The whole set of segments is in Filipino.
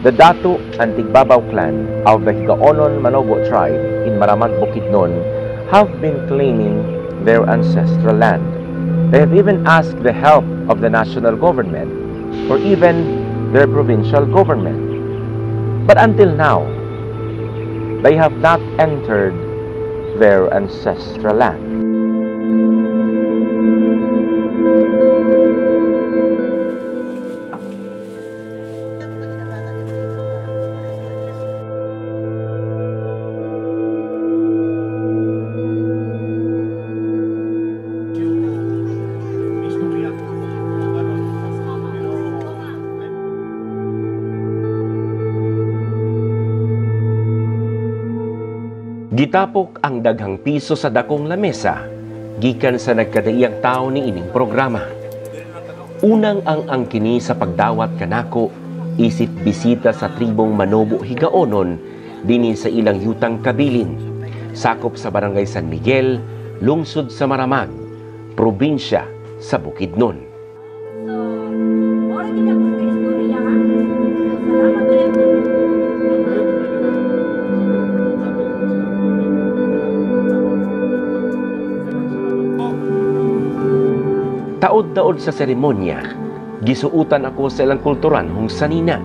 The Datu and Tigbabao Clan of the GIHIKAWAN tribe in Maramag, Bukidnon have been claiming their ancestral land. They have even asked the help of the national government or even their provincial government. But until now, they have not entered their ancestral land. Gitapok ang daghang piso sa dakong lamesa, gikan sa nagkadaiyang tao ni ining programa. Unang ang kini sa pagdawat kanako, isip bisita sa tribong Manobo Higaonon, dinhi sa ilang yutang kabilin, sakop sa barangay San Miguel, lungsod sa Maramag, probinsya sa Bukidnon. Taod-taod sa seremonya, gisuutan ako sa ilang kulturan hong sanina.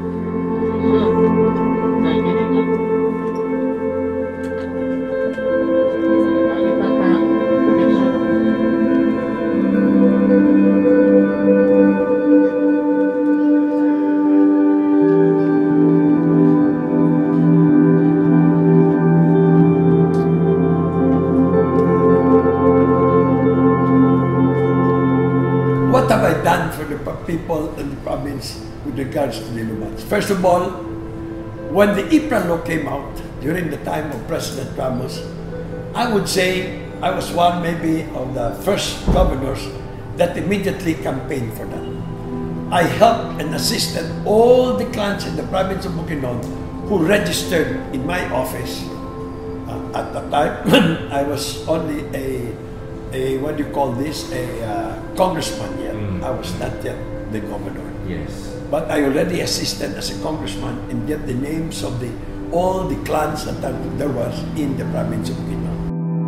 What have I done for the people in the province with regards to the lumans? First of all, when the IPRA law came out during the time of President Ramos, I would say I was one maybe of the first governors that immediately campaigned for that. I helped and assisted all the clans in the province of Bukidnon who registered in my office. At the time, I was only a what do you call this, a congressman yet. I was not yet the governor. Yes. But I already assisted as a congressman and get the names of all the clans that there was in the province of Bukidnon.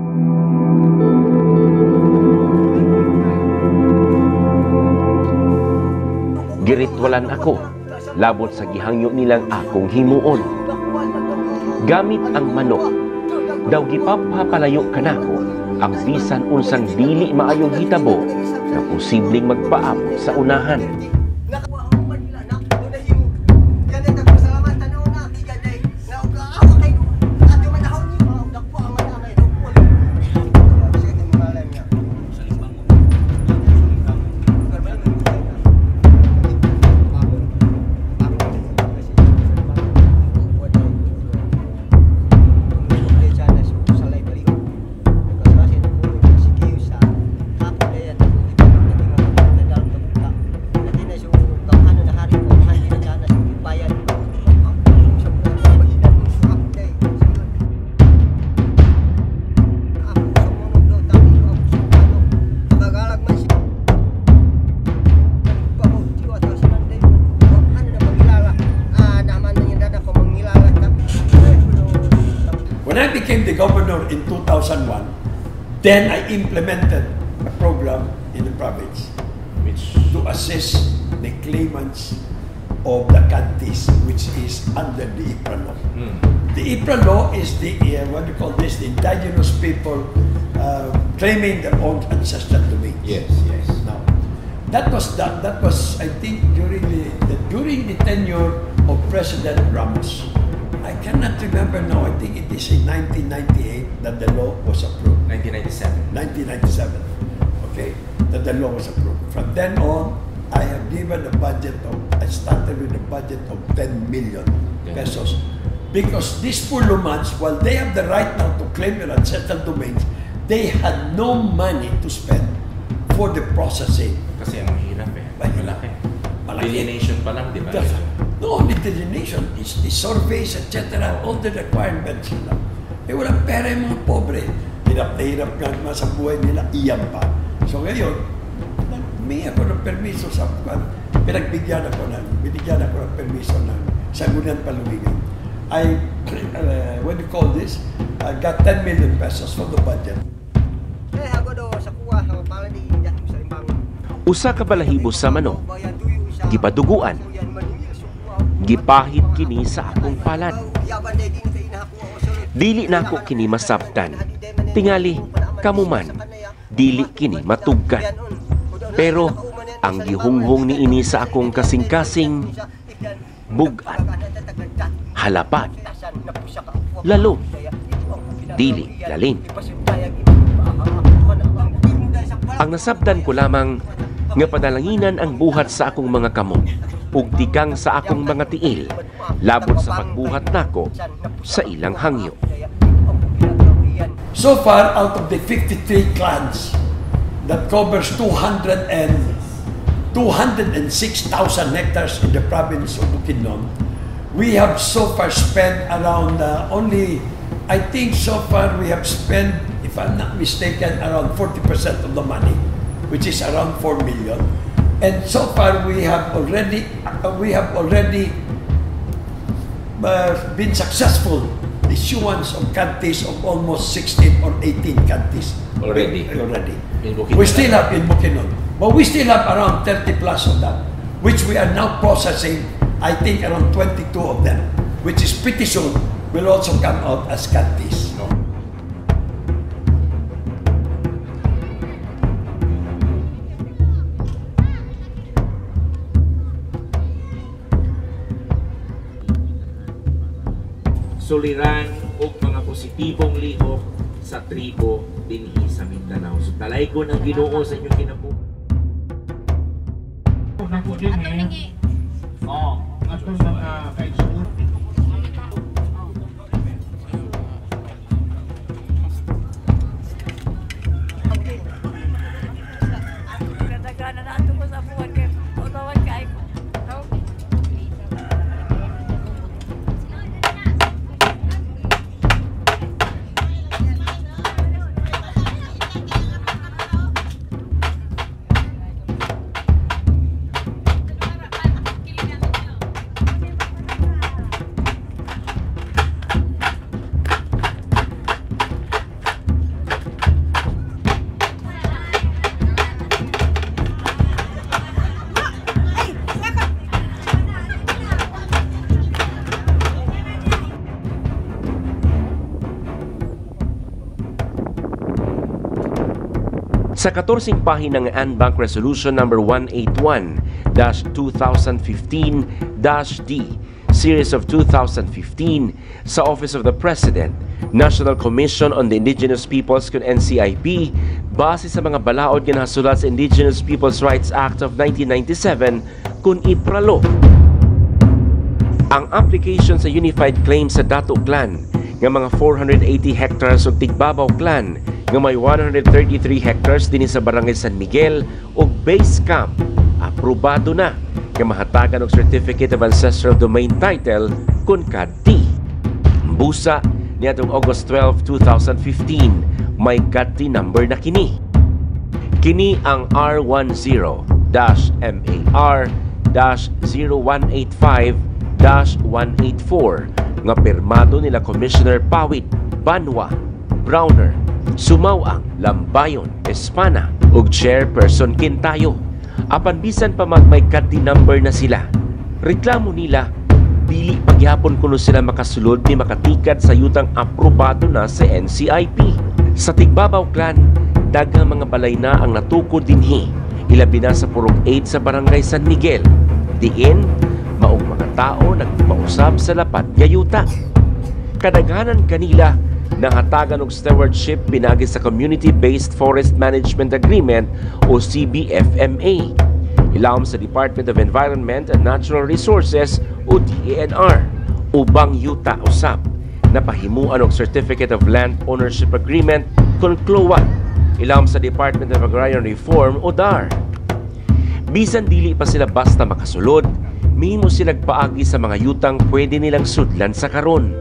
Giritwalan ako, labot sa gihangyo nilang akong himuon. Gamit ang manok, daw gipapapalayo kanako ang bisan unsang dili maayong hitabo na posibleng magpaabot sa unahan. When I became the governor in 2001, then I implemented a program in the province to assist the claimants of the counties, which is under the IPRA law. The IPRA law is the, what do you call this, the indigenous people claiming their own ancestral domains. Yes, yes. Now, that was I think during the tenure of President Ramos. I cannot remember now. I think it is in 1998 that the law was approved. 1997. 1997. Okay, that the law was approved. From then on, I have given a budget of. I started with a budget of 10 million pesos, because these poor lumans, while they have the right now to claim their ancestral domains, they had no money to spend for the processing. Kasi ang mahirap eh. Malaki. Delineation pa lang, di ba? No only delineation, it's the surveys, etc. All the requirements. Eh, walang pera yung mga pobre. Hirap na hirap nga sa buhay nila, iyan pa. So ngayon, humingi ako ng permiso sa binigyan ako ng permiso ng Sangguniang Paluwigan. What do you call this? I got 10 million pesos from the budget. Usa ka balahibo sa manok, gipaduguan, gipahid kini sa akong palad. Dili nako kini masabtan, tingali kamuman, dili kini matugkan. Pero ang gihunghong ni ini sa akong kasing-kasing, bugat, halapat, lalo, dili lalim. Ang nasabtan ko lamang nga padalanginan ang buhat sa akong mga kamot ug tigang sa akong mga tiil labot sa pagbuhat nako sa ilang hangyo. So far, out of the 53 clans that covers 206,000 hectares in the province of Bukidnon, we have so far spent around I think so far we have spent, if I'm not mistaken, around 40% of the money, which is around 4 million. And so far we have already been successful issuance of cantees of almost 16 or 18 cantees already. We still have in Bukidnon, but we still have around 30 plus of that, which we are now processing. I think around 22 of them, which is pretty soon will also come out as cantees. Suliran o mga positibong lihok sa tribo dinhi sa Mindanao. So talay ko ng Ginoo sa inyong kinabuhi. Nako din eh. Oh, ato sa kaigsuon. Kadagana na ato ko sa buwan kay utawan kay ko. Sa 14 pahina ng Anbank Resolution number 181-2015-D, Series of 2015, sa Office of the President, National Commission on the Indigenous Peoples kun NCIP, base sa mga balaod nga nasulat sa Indigenous Peoples' Rights Act of 1997 kun ipralo. Ang application sa Unified Claim sa Datu Clan nga mga 480 hectares o Tigbabao Clan nga may 133 hectares din sa Barangay San Miguel o base camp, aprobado na nga mahatagan og Certificate of Ancestral Domain Title kun kadti. Busa niadtong August 12, 2015, may kadti number na kini. Kini ang R10-MAR-0185-184 nga pirmado nila Commissioner Pawit, Banwa, Browner, Sumawang, Lambayon, Espana ug Chairperson Quintayo. Apan bisan pa may kadti number na sila, reklamo nila dili pagyapon kuno sila makasulod ni makatikad sa yutang aprobado na sa NCIP. Sa Tigbabao Clan, daghang mga balay na ang natukod dinhi, ilabi na sa Purok 8 sa Barangay San Miguel. Diin, maong mga tao nagpausab sa lapat nga yuta. Kadaghanan kanila nahatagan og stewardship pinagi sa Community-Based Forest Management Agreement o CBFMA. Ilawom sa Department of Environment and Natural Resources o DENR. Ubang yuta usab napahimuan og Certificate of Land Ownership Agreement kon CLOA. Ilawom sa Department of Agrarian Reform o DAR. Bisan dili pa sila basta makasulod, mihimo sila paagi sa mga yutang pwede nilang sudlan sa karon.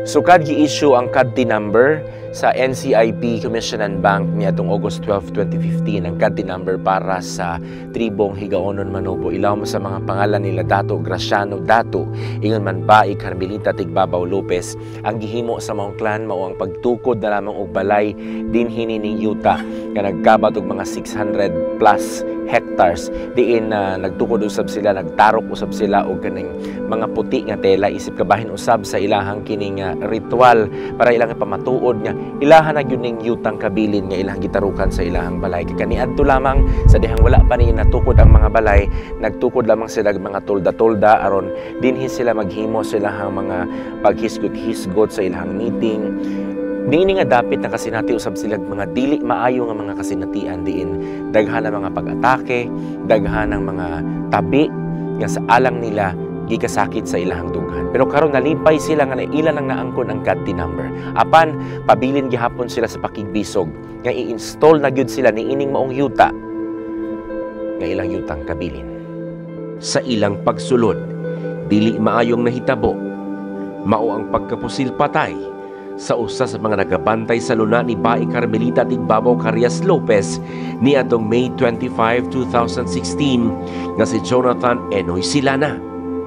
Sukad gi-issue ang CADTI number sa NCIP Commission and Bank niadtong August 12, 2015 ang CADTI number para sa tribong Higaonon Manobo. Ilaw mo sa mga pangalan nila Datu, Graciano Datu, ingon man Bai Carmelita Tigbabao Lopez. Ang gihimo sa maong clan mao ang pagtukod na lamang og balay dinhi ning yuta nga nagkabat og mga 600 plus hectares diin nagtukod usab sila, nagtarok usab sila og kaning mga puti nga tela isip kabahin usab sa ilahang kining ritual para ilang pamatuod nga ilahan na gyud ning yutang kabilin nga ilang gitarukan sa ilahang balay. Kaniadto lamang sa dihang wala pa ni natukod ang mga balay, nagtukod lamang sila mga tolda-tolda aron dinhi sila maghimo sila hang mga paghisgot-hisgot sa ilahang meeting. Dini nga dapit na kasinati usab sila mga dili maayo nga mga kasinatian diin daghan ang mga pag-atake, daghan ang mga tabi nga sa alang nila gikasakit sa ilahang dughan. Pero karon nalipay sila nga naila lang naangkon ang CADTI number. Apan pabilin gihapon sila sa pakigbisog nga i-install na gyud sila niining maong yuta nga ilang yutang kabilin. Sa ilang pagsulod, dili maayong nahitabo, mao ang pagkapusil patay sa usa sa mga nagabantay sa luna ni Bai Carmelita Tigbabao Carias Lopez ni atong May 25, 2016 nga si Jonathan Enoy Silana.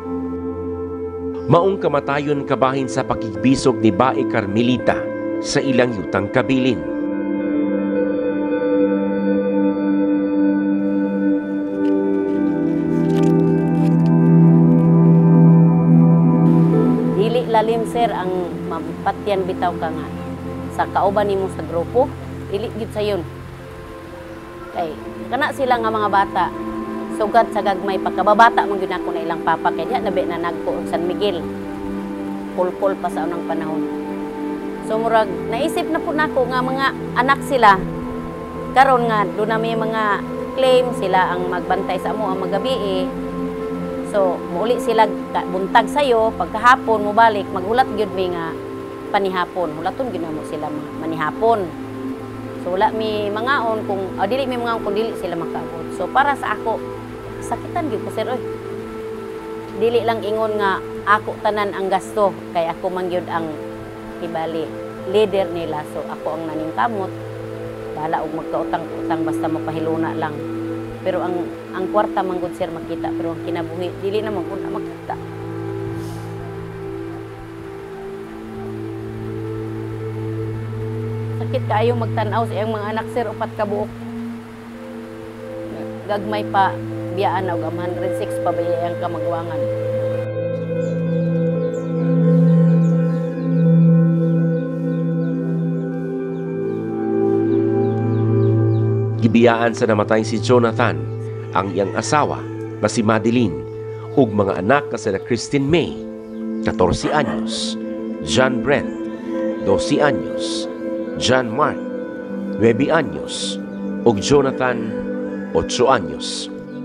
Maong kamatayon kabahin sa pakigbisog ni Bai Carmelita sa ilang yutang kabilin. Dili lalim sir ang mapatyan bitaw ka nga sa kauban nimo sa grupo, dili gid sayon. Kay kana sila nga mga bata sugad sa gagmay pagkababata man gyud ako na ilang papa kay diha nabi na nagko og San Miguel. Pulpul pa sa unang panahon. So murag naisip na po nako nga mga anak sila karon nga do na may mga claim sila ang magbantay sa amo ang magabi So muuli sila buntag sayo pagkahapon mo balik maghulat gyud mi nga panihapon. Hulaton gyud mo sila manihapon. So wala mi mangaon kung dili mi mangaon kung dili sila makaabot. So para sa ako sakitan gyud ko sir oy. Dili lang ingon nga ako tanan ang gasto kay ako man gyud ang ibali leader nila. So ako ang naningkamot. Bahala og magkautang-utang basta mapahiluna lang. Pero ang kwarta man gud sir makita pero ang kinabuhi dili na man kun makita. Sakit kaayo magtan-aw sa iyang mga anak sir upat ka buok. Gagmay pa biyaan og 106 pa bayang ka magwangan. Gibiyaan sa namatay si Jonathan, ang iyang asawa na si Madeline, ug mga anak na sila Christine May, 14 anyos, John Brent, 12 anyos, John Mark, 9 anyos, ug Jonathan, 8 anyos.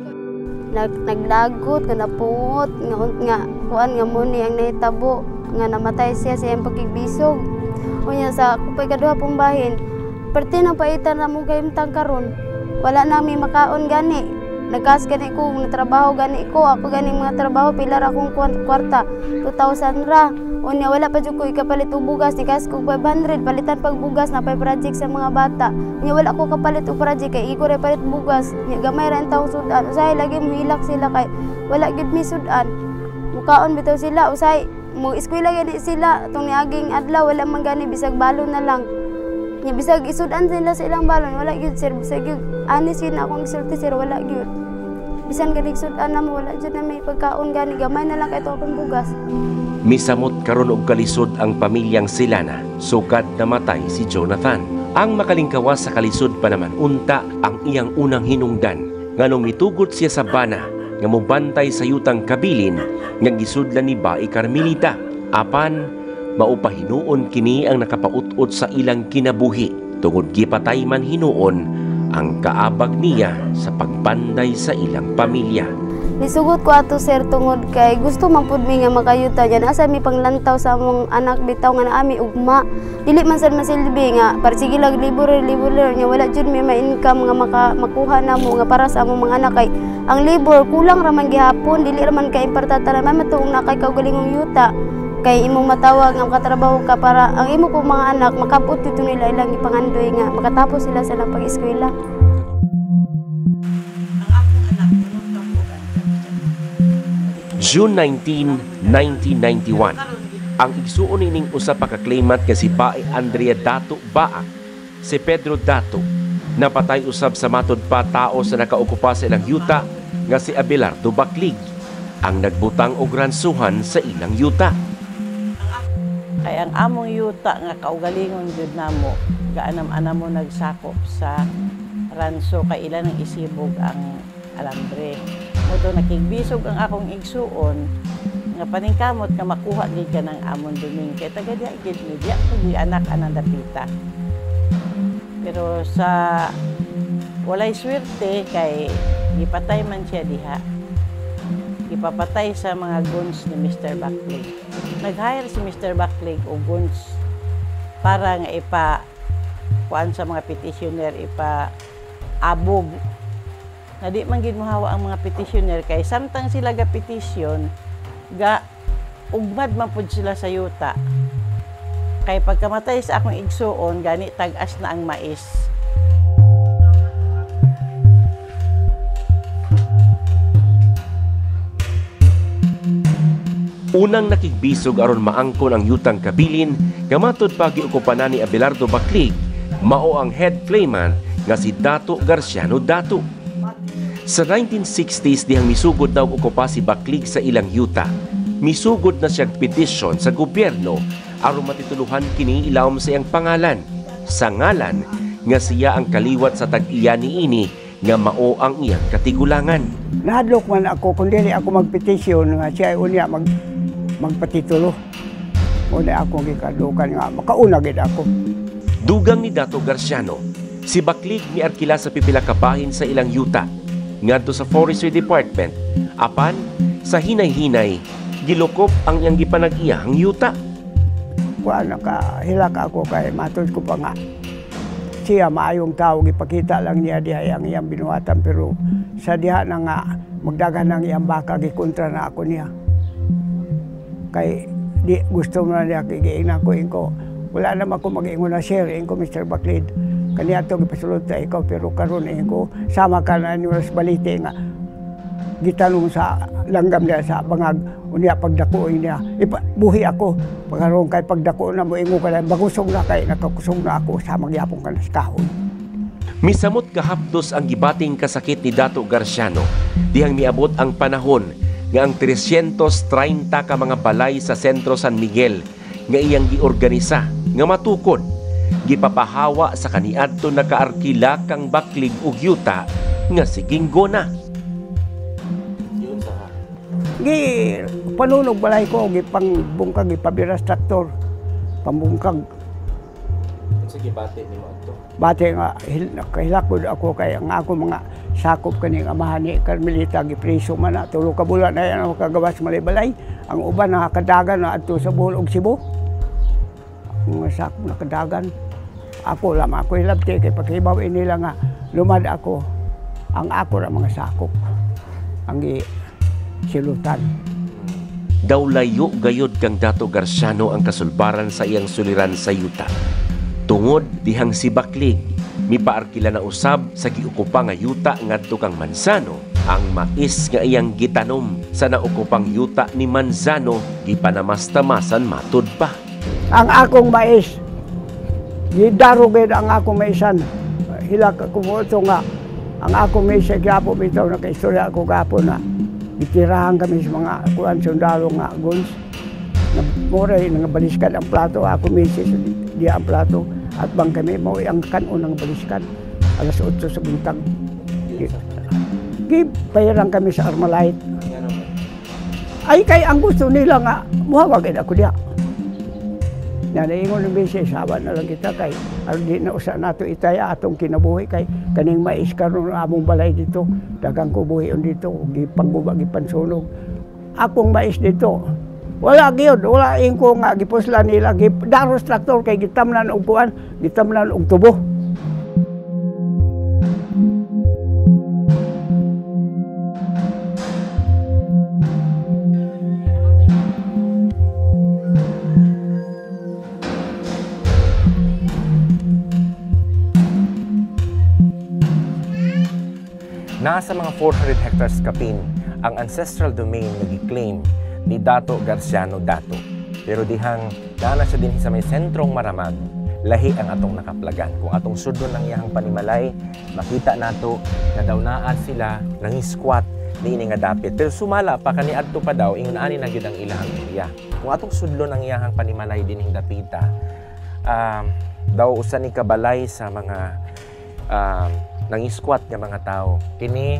Naglagot, nga napungot, nga kuan nga muni ang nahitabo, nga namatay siya sa iyang pakigbisog. Unya sa kupay kaduha pong bahin, parte na paitan na mo kayong karon. Wala nami makaon gani. Nagkas gani ko, natrabaho gani ko. Ako gani mga trabaho, pilar akong kwarta. 2,000 ra. Unya wala pa dyan ko ikapalit o bugas. Nikas ko 500, palitan pag bugas na pay project sa mga bata. Unya wala ko kapalit o project, kay iko rin palit bugas. Unya gamay rin taong sudan. Usay lagi mo hilak sila kay wala gid mi sudan. Mukaon bitaw sila, usay mo eskwela gani sila. Itong niaging adlaw, wala man gani, bisag balo na lang. Nya bisag isudan sila sa ilang balon, wala gyud sir, bisag gyud anis yun akong isulti sir, wala gyud. Bisan gani sudan na mo, wala gyud na may pagkaon gani, gamay na lang kay akong bugas. Misamot karon og kalisod ang pamilyang Silana, sugad namatay si Jonathan. Ang makalingkawas sa kalisod pa naman unta ang iyang unang hinungdan nganong mitugot siya sa bana nga mobantay sa yutang kabilin nga gisudlan ni Bai Carmelita. Apan maupahinuon kini ang nakapautot sa ilang kinabuhi tungod gipatay man hinuon ang kaabag niya sa pagbanday sa ilang pamilya. Nisugot ko ato sir tungod kay gusto man pud mi nga makayuta yan asa mi panglantaw sa among anak bitaw nga naami ugma. Dili man sad masilbi nga para sige lag libur nya wala jud mi ma-income nga makuha namo nga para sa among mga anak kay ang libur kulang ra man gihapon dili ra man kay importante ra man matuong na kay kaugalingong yuta. kay imo matawag nga makatrabaho ka para ang imo pong mga anak makabot dito nila ilang ipangandoy nga makatapos sila sa pag-eskwela. June 19, 1991, ang igsuon ining usa pa ka claimant nga si Bae Andrea Datu Baak, si Pedro Datu, napatay usab sa matod pa tao sa nakaukupa sa ilang yuta nga si Abelardo Baclig, ang nagbutang og ransuhan sa ilang yuta. Kay ang among yuta nga kaugalingon jud namo, gaanam-anam mo nagsakop sa ranso kay ilan ang isibog ang alambre. Moto nakigbisog ang akong igsuon nga paningkamot nga makuha gid ka ng amon duming kay taga diha gid media ko di anak anang dapita. Pero sa walay swerte kay gipatay man siya diha. Gipapatay sa mga guns ni Mr. Baclig. Nag-hire si Mr. Baclig og guns para nga kuan sa mga petitioner abog. Na di man gid mohawa ang mga petitioner kay samtang sila ga petition ugmad man pud sila sa yuta. Kay pagkamatay sa akong igsuon gani tag-as na ang mais. Unang nakigbisog aron maangkon ang yutang kabilin, gamatod pa giukupan ni Abelardo Baclig, mao ang head claimant nga si Datu Garciano Datu. Sa 1960s dihang misugod daw ukupa si Baclig sa ilang yuta. Misugod na siyang petisyon sa gobyerno aron matituluhan kini ilawom sa iyang pangalan. Sa ngalan nga siya ang kaliwat sa tag-iya niini nga mao ang iyang katigulangan. Nahadlok man ako kung dili ako magpetisyon nga siya ay unya magpatitulo. Una ako gikadukan nga makauna gid ako. Dugang ni Datu Garciano, si Baclig miarkila sa pipila ka bahin sa ilang yuta ngadto sa Forestry Department. Apan sa hinay-hinay gilukop ang iyang gipanag-iyang yuta. Kuan nakahilak ako kay matod ko pa nga siya maayong tao, gipakita lang niya diha ang iyang binuhatan pero sa diha na nga magdagan ng iyang baka gikontra na ako niya. Kay di gusto mo na niya kigiingnan ko wala naman ko mag-ingon na share ko Mr. Baclig. Kaniya to gipasulod ta ikaw pero karon ko sama ka na ni Ros Balite nga gitanong sa langgam niya sa bangag unya pagdako niya buhi ako pagkaroon kay pagdako na mo ingo ka na bagusog na kay nakakusog na ako sa magyapon ka na sa kahon. Misamot kahapdos ang gibating kasakit ni Datu Garciano dihang miabot ang panahon nga ang 330 ka mga balay sa sentro San Miguel nga iyang giorganisa nga matukod gipapahawa sa kaniadto nakaarkila kang Baclig ug yuta nga si Ginggona. Gi panunog balay ko gipangbungkag gipabiras traktor pambungkag. Sige bate ni mo adto. Bate nga kahilakod ako kay ang ako mga sakop kaning amahan ni Carmelita gipreso man na 3 ka bulan na yan makagawas malay-balay. Ang uban nakadagan na adto sa Bohol ug Cebu. Mga sakop nakadagan. Ako lamang ako hilabti kay paghibaw nila nga lumad ako. Ang ako ra mga sakop. Ang silutan. Daw layo gayod kang Datu Garciano ang kasulbaran sa iyang suliran sa yuta. Tungod dihang si Baclig mipaarkila na usab sa giukupa nga yuta ngadto kang Manzano, ang mais nga iyang gitanom sa naukupang yuta ni Manzano gipanamastamasan matud pa. Ang akong mais gidarugid ang akong maisan. Hilak ako mo nga ang akong mais gapo bitaw na kaistorya ako gapo na itirahan kami sa mga kuan sundalo nga guns. Moray nga baliskan ang plato ako misis di ang plato at bang kami mo ang kanon ng baliskan alas 8 sa buntag. Gipayaran kami sa Armalite. Ay kay ang gusto nila nga muhawagin ako diha. Na naingon ng beses saban na lang kita kay di na usa nato itaya atong kinabuhi kay kaning mais karon among balay dito dagang ko buhion dito gipangguba gipansunog akong mais dito wala gyud wala ingko nga gipuslan nila daros traktor kay gitamnan og kuan gitamnan og tubo. Nasa mga 400 hectares kapin ang ancestral domain na gi-claim ni Datu Garciano Datu. Pero dihang naana siya din sa may sentrong Maramag, lahi ang atong nakaplagan. Kung atong sudon ng iyahang panimalay, makita nato na daw naa sila nang squat ni ini nga dapit. Pero sumala pa kaniadto pa daw ingon ani na gyud ang ilahang area. Kung atong sudlon ng iyahang panimalay dinhing dapita, daw usa ni kabalay sa mga nang-squat nga mga tao. Kini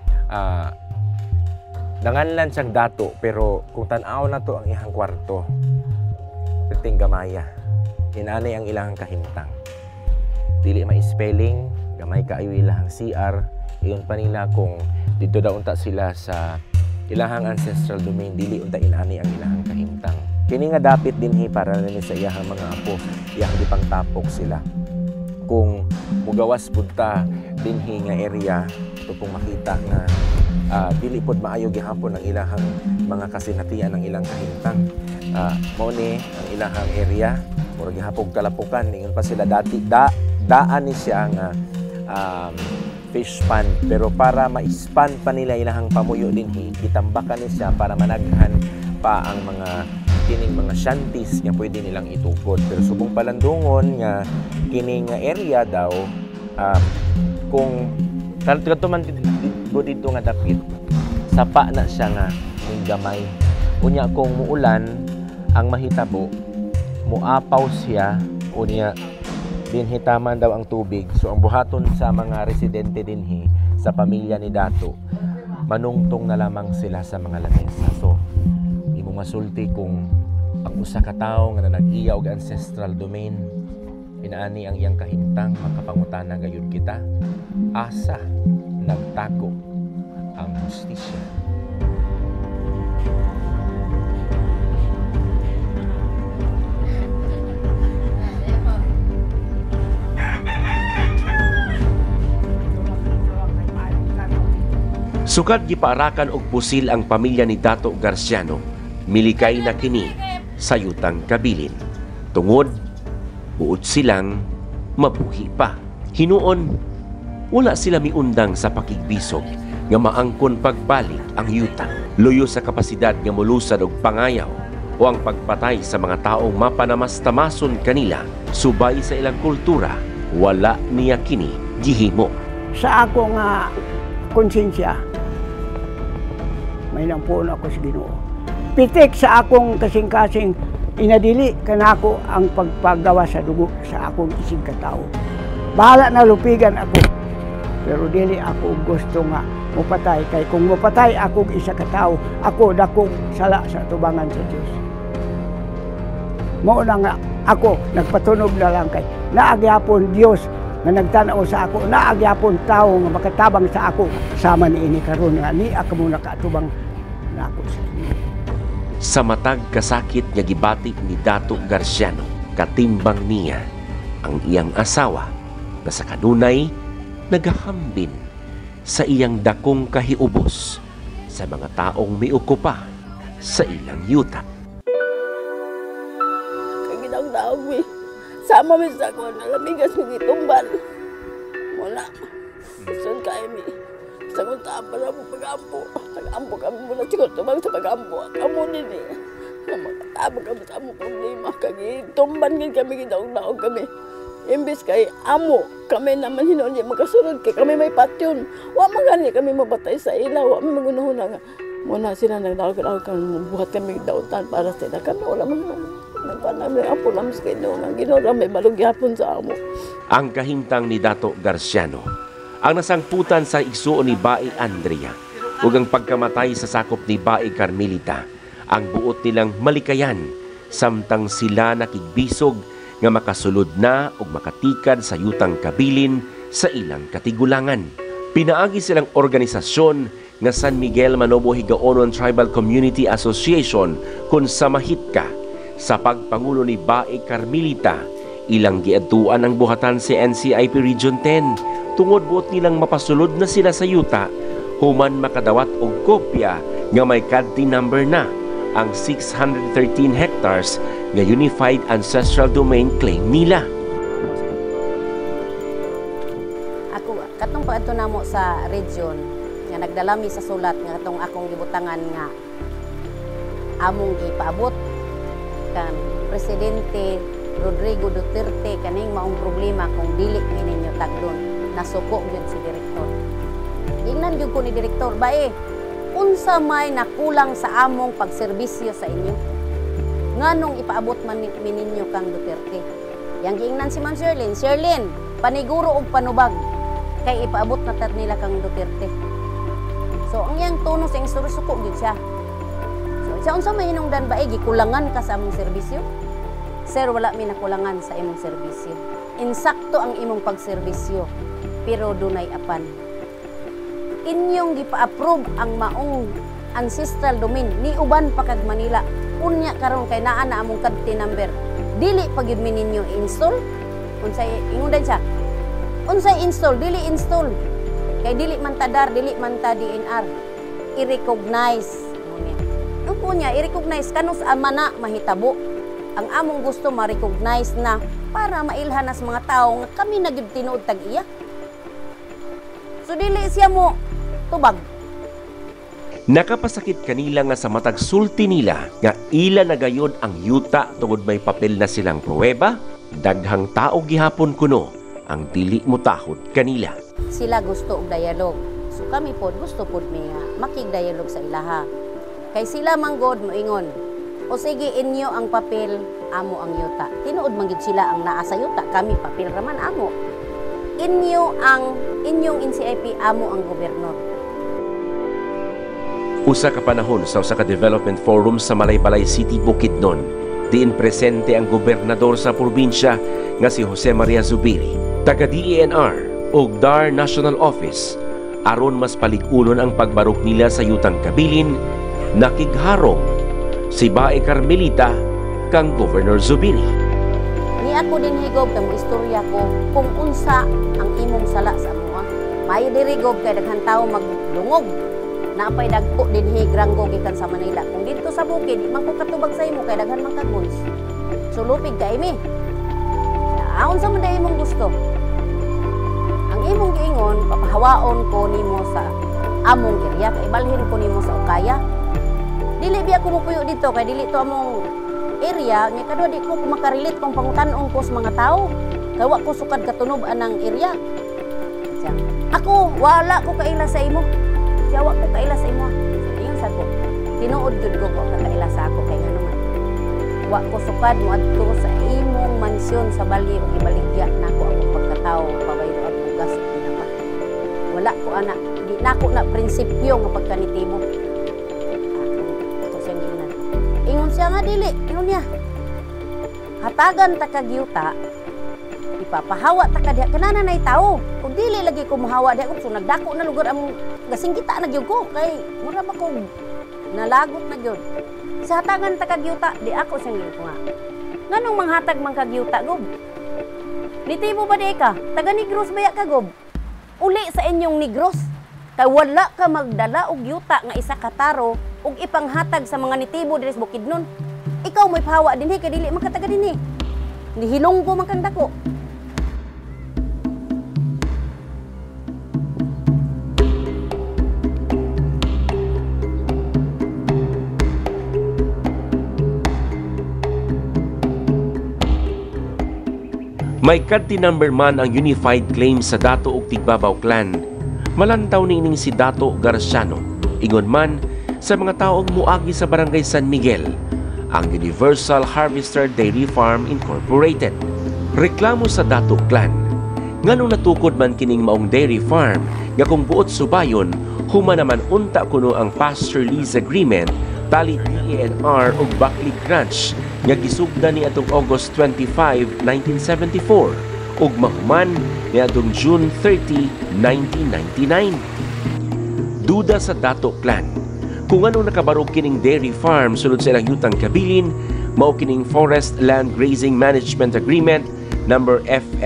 nanganlan siyang Dato, pero kung tan-aw na to ang ihang kwarto, piting gamaya. Inanay ang ilahang kahimtang. Dili ma-spelling, gamay kaayo ilahang CR. Iyon pa nila kung dito daw unta sila sa ilahang ancestral domain, dili unta inani ang ilahang kahimtang. Kini nga dapit dinhi para nini sa iyahang mga apo, iyang dipang tapok sila. Kung mugawas punta dinhi nga area, ito pong makita nga dili pod maayo gihapon ang ilahang mga kasinatian ng ilang kahimtang. Mao ni ang ilahang area, murag gihapon kalapukan, ingon pa sila dati daan ni siya nga fish pond, pero para ma-expand pa nila ilahang pamuyo dinhi, gitambakan ni siya para managhan pa ang mga kining mga shanties nga pwede nilang itukod. Pero subong palandungon nga kining area daw, kung katuman dito nga dapit, sapa na siya nga ng gamay. Unya kung muulan ang mahitabo, muapaw siya, unya dinhitaman daw ang tubig. So ang buhaton sa mga residente dinhi sa pamilya ni Dato, manungtong na lamang sila sa mga lamesa. So imo masulti kung ang usa ka tawo nga nag-iya og ancestral domain, inaani ang iyang kahimtang, makapangutana gayud kita, asa nagtago ang hustisya. Sukad gipaarakan og pusil ang pamilya ni Dato Garciano, milikay na kini sa yutang kabilin. Tungod buot silang mabuhi pa. Hinuon wala sila miundang sa pakigbisog nga maangkon pagbalik ang yutang. Luyo sa kapasidad nga molusad og pangayaw o ang pagpatay sa mga taong mapanamas-tamason kanila subay sa ilang kultura, wala niya kini gihimo. Sa ako nga konsensya, may lampuon ako sa Ginoo. Pitik sa akong kasing-kasing inadili kanako ang pagpagawa sa dugo sa akong isig katao. Bahala na lupigan ako, pero dili ako gusto nga mupatay. Kay kung mupatay ako isa katao, ako dakong sala sa tubangan sa Diyos. Mao na nga ako nagpatunog na lang kay naagyapon Diyos na nagtanaw sa ako, naagyapon tao nga makatabang sa ako, sama ni ini karon nga ni ako mo nakatubang na ako sa inyo. Sa matag kasakit nga gibati ni Dato Garciano, katimbang niya ang iyang asawa na sa kanunay nagahambin sa iyang dakong kahiubos sa mga taong miukupa sa ilang yuta. Kagitang dawi, sama mi sa ko na lamigas mi gitumban. Muna, sun kay mi. Sa kong para mo pagampo. Pagampo kami muna siguro tumang sa pagampo. Kamu din eh. Makatabo kami sa among problema. Kagitumban gid kami, gidaog-daog kami. Imbis kay amo, kami naman hinon di makasunod kay kami may patyon. Wa man gani kami mabatay sa ilaw, wa man magunahon nga. Muna sila nagdaog-daog kami, buhat kami dautan para sa ila. Kami wala man nagpanamay apo lang sa Ginoo nga Ginoo ra may malugyapon sa amo. Ang kahimtang ni Dato Garciano ang nasangputan sa igsuon ni Bae Andrea ug ang pagkamatay sa sakop ni Bae Carmelita, ang buot nilang malikayan samtang sila nakigbisog nga makasulod na ug makatikad sa yutang kabilin sa ilang katigulangan. Pinaagi silang organisasyon nga San Miguel Manobo Higaonon Tribal Community Association kung samahit ka sa pagpangulo ni Bae Carmelita. Ilang giadtuan ang buhatan si NCIP Region 10 tungod buot nilang mapasulod na sila sa yuta human makadawat og kopya nga may kadti number na ang 613 hectares nga Unified Ancestral Domain claim nila. Katong pagadto namo sa region nga nagdalami sa sulat nga katong akong gibutangan nga among gipaabot kan Presidente Rodrigo Duterte kaning maong problema kung dili ninyo tagdon. Nasuko gyud si direktor. Ingnan gyud ko ni direktor bae. Unsa may nakulang sa among pagserbisyo sa inyo? Nganong ipaabot man ninyo kang Duterte? Yang giingnan si Ma'am Sherlyn, paniguro og panubag kay ipaabot na tat nila kang Duterte. So ang yang tono sa istorya suko gyud siya. So siya unsa may hinungdan bae gikulangan ka sa among serbisyo? Sir, wala mi nakulangan sa imong serbisyo. Insakto ang imong pagserbisyo, pero dunay apan. Inyong gipa-approve ang maong ancestral domain ni uban pa kag Manila. Unya karon kay naa na among kadti number. Dili pa gyud mi ninyo i-install. Unsay ingundan siya? Unsay install? Dili install. Kay dili man ta DAR, dili man ta DNR. I-recognize. Unya i-recognize kanus amana mahitabo. Ang among gusto ma-recognize na para mailhan nas mga tao nga kami na gyud tinuod tag iya. So dili siya mo tubag. Nakapasakit kanila nga sa matag sulti nila nga ila nagayod ang yuta tungod may papel na silang pruweba, daghang tao gihapon kuno ang dili motahod kanila. Sila gusto og dialog. So kami pod gusto pod mi makig-dialog sa ilaha. Kay sila manggod moingon, o sige inyo ang papel, amo ang yuta. Tinuod man gid sila ang naa sa yuta, kami papel raman amo. Inyo ang inyong NCIP, amo ang gobernador. Usa ka panahon sa usa ka development forum sa Malaybalay City, Bukidnon, diin presente ang gobernador sa probinsya nga si Jose Maria Zubiri, taga DENR ug DAR National Office, aron mas palig-unon ang pagbarok nila sa yutang kabilin, nakigharong si Bae Carmelita kang Governor Zubiri. Ni ako din higob kamo istorya ko kung unsa ang imong sala sa amoa. May dirigob kay daghang tawo magdungog. Napay dagko din higranggo gikan sa Manila. Kung dito sa bukid, di man ko katubag sa imo kay daghan man kaguns. Sulupig ka imi. Aon sa man imong gusto. Ang imong giingon, papahawaon ko nimo sa among area kay balhin ko nimo sa Ukaya. Dili biya ko mupuyo dito kay dili to among area nya kadua di ko makarelate kung pangutan-on ko sa mga tao. Kay wa ko sukad katunob anang area. Ako wala ko kaila sa imo. Siya wa ko kaila sa imo. Ingon sad ko. Tinuod jud ko kaila sa ako kay ngano man. Wa ko sukad mo adto sa imong mansyon sa Bali ug ibaligya nako ang pagkatao pabaylo at bugas pinapa. Wala ko ana di nako na prinsipyo nga pagkanitibo. Ingon siya nga dili, ingon niya. Hatagan ta kag yuta, ipapahawa ta ka diha kanana nay tawo. Kung dili lagi ko mahawa diha kung nagdako na lugar among gasinggita na gyud ko kay mura ba ko nalagot na gyud. Sa hatagan ta kag yuta, di ako siyang ko nga. Nganong manghatag man kag yuta gob? Nitibo ba di ka? Taga Negros baya ka gob? Uli sa inyong Negros. Kay wala ka magdala og yuta nga isa ka taro ug ipanghatag sa mga nitibo diri sa Bukidnon. Ikaw may pahawa dinhi kay dili man ka taga dinhi. Nihilonggo man kang dako. May kadti number man ang unified claim sa Datu ug Tigbabao Clan. Malantaw nining si Dato Garciano. Ingon man sa mga taong muagi sa Barangay San Miguel, ang Universal Harvester Dairy Farm Incorporated. Reklamo sa Dato Clan. Nganong natukod man kining maong dairy farm nga kung buot subayon, human naman unta kuno ang pasture lease agreement tali DENR ug Baclic Ranch nga gisugda ni atong August 25, 1974 ug mahuman ni atong June 30, 1999. Duda sa Dato Clan kung anong nakabarog kining dairy farm sulod sa ilang yutang kabilin, mao kining Forest Land Grazing Management Agreement number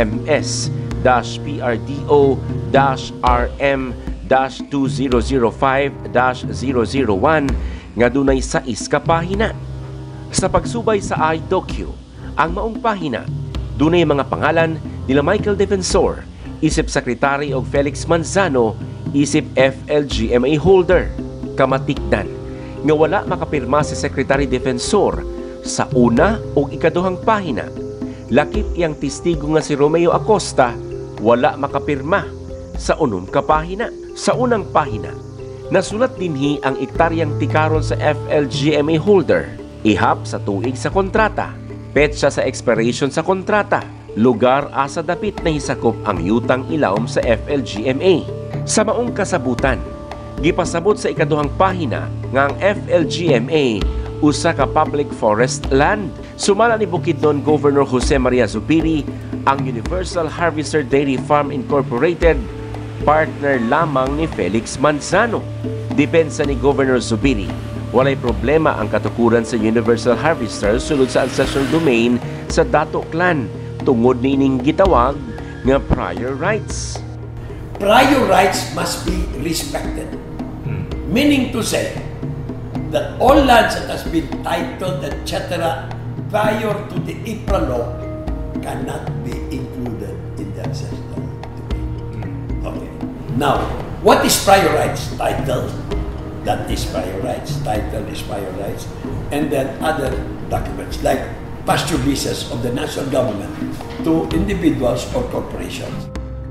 FMS-PRDO-RM-2005-001 nga dunay 6 ka pahina. Sa pagsubay sa iDocu, ang maong pahina dunay mga pangalan nila Michael Defensor, isip Secretary og Felix Manzano, isip FLGMA holder. Kamatikdan nga wala makapirma si Secretary Defensor sa una o ikaduhang pahina. Lakip iyang testigo nga si Romeo Acosta wala makapirma sa unom ka pahina. Sa unang pahina, nasulat dinhi ang ektaryang tikaron sa FLGMA holder, ihap sa tuig sa kontrata, petsa sa expiration sa kontrata, lugar asa dapit na hisakop ang yutang ilawom sa FLGMA. Sa maong kasabutan, gipasabot sa ikaduhang pahina nga ang FLGMA usa ka public forest land. Sumala ni Bukidnon Governor Jose Maria Zubiri ang Universal Harvester Dairy Farm Incorporated, partner lamang ni Felix Manzano. Depensa ni Governor Zubiri, walay problema ang katukuran sa Universal Harvester sulod sa ancestral domain sa Datu clan tungod ni ining gitawag nga prior rights. Prior rights must be respected. Meaning to say that all lands that has been titled, etc., prior to the IPRA law cannot be included in the ancestral domain. Okay. Now, what is prior rights? Title. That is prior rights. Title is prior rights. And then other documents like pasture leases of the national government to individuals or corporations.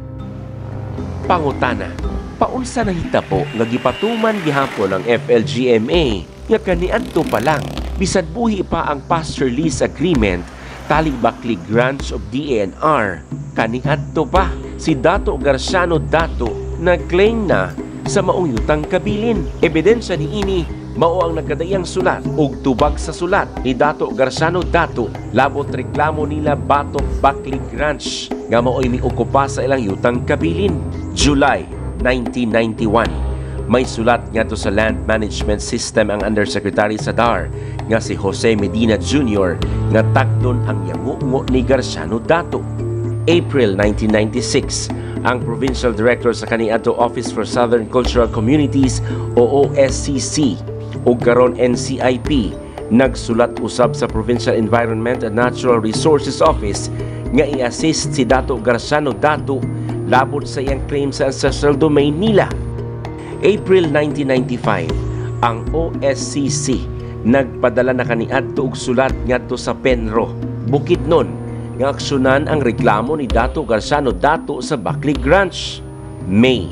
Pangutana, paunsa na hitabo nga gipatuman gihapon ang FLGMA nga kaniadto pa lang bisad buhi pa ang pasture lease agreement tali bakli grants of DNR. Kaniadto pa si Dato Garciano Datu nag-claim na sa maong yutang kabilin. Ebidensya niini mao ang nagkadayang sulat ug tubag sa sulat ni Dato Garciano Datu labot reklamo nila batok bakli grants nga mao'y miukupa sa ilang yutang kabilin. July 1991, may sulat ngadto sa Land Management System ang Undersecretary sa DAR nga si Jose Medina Jr. nga takdon ang yangungo ni Garciano Datu. April 1996, ang Provincial Director sa kaniadto Office for Southern Cultural Communities o OSCC ug karon NCIP nagsulat usab sa Provincial Environment and Natural Resources Office nga i-assist si Dato Garciano Datu labot sa iyang claim sa ancestral domain nila. April 1995, ang OSCC nagpadala na kaniadto og sulat ngadto sa Penro, Bukidnon nga aksyonan ang reklamo ni Dato Garciano Datu sa Baklig Ranch. May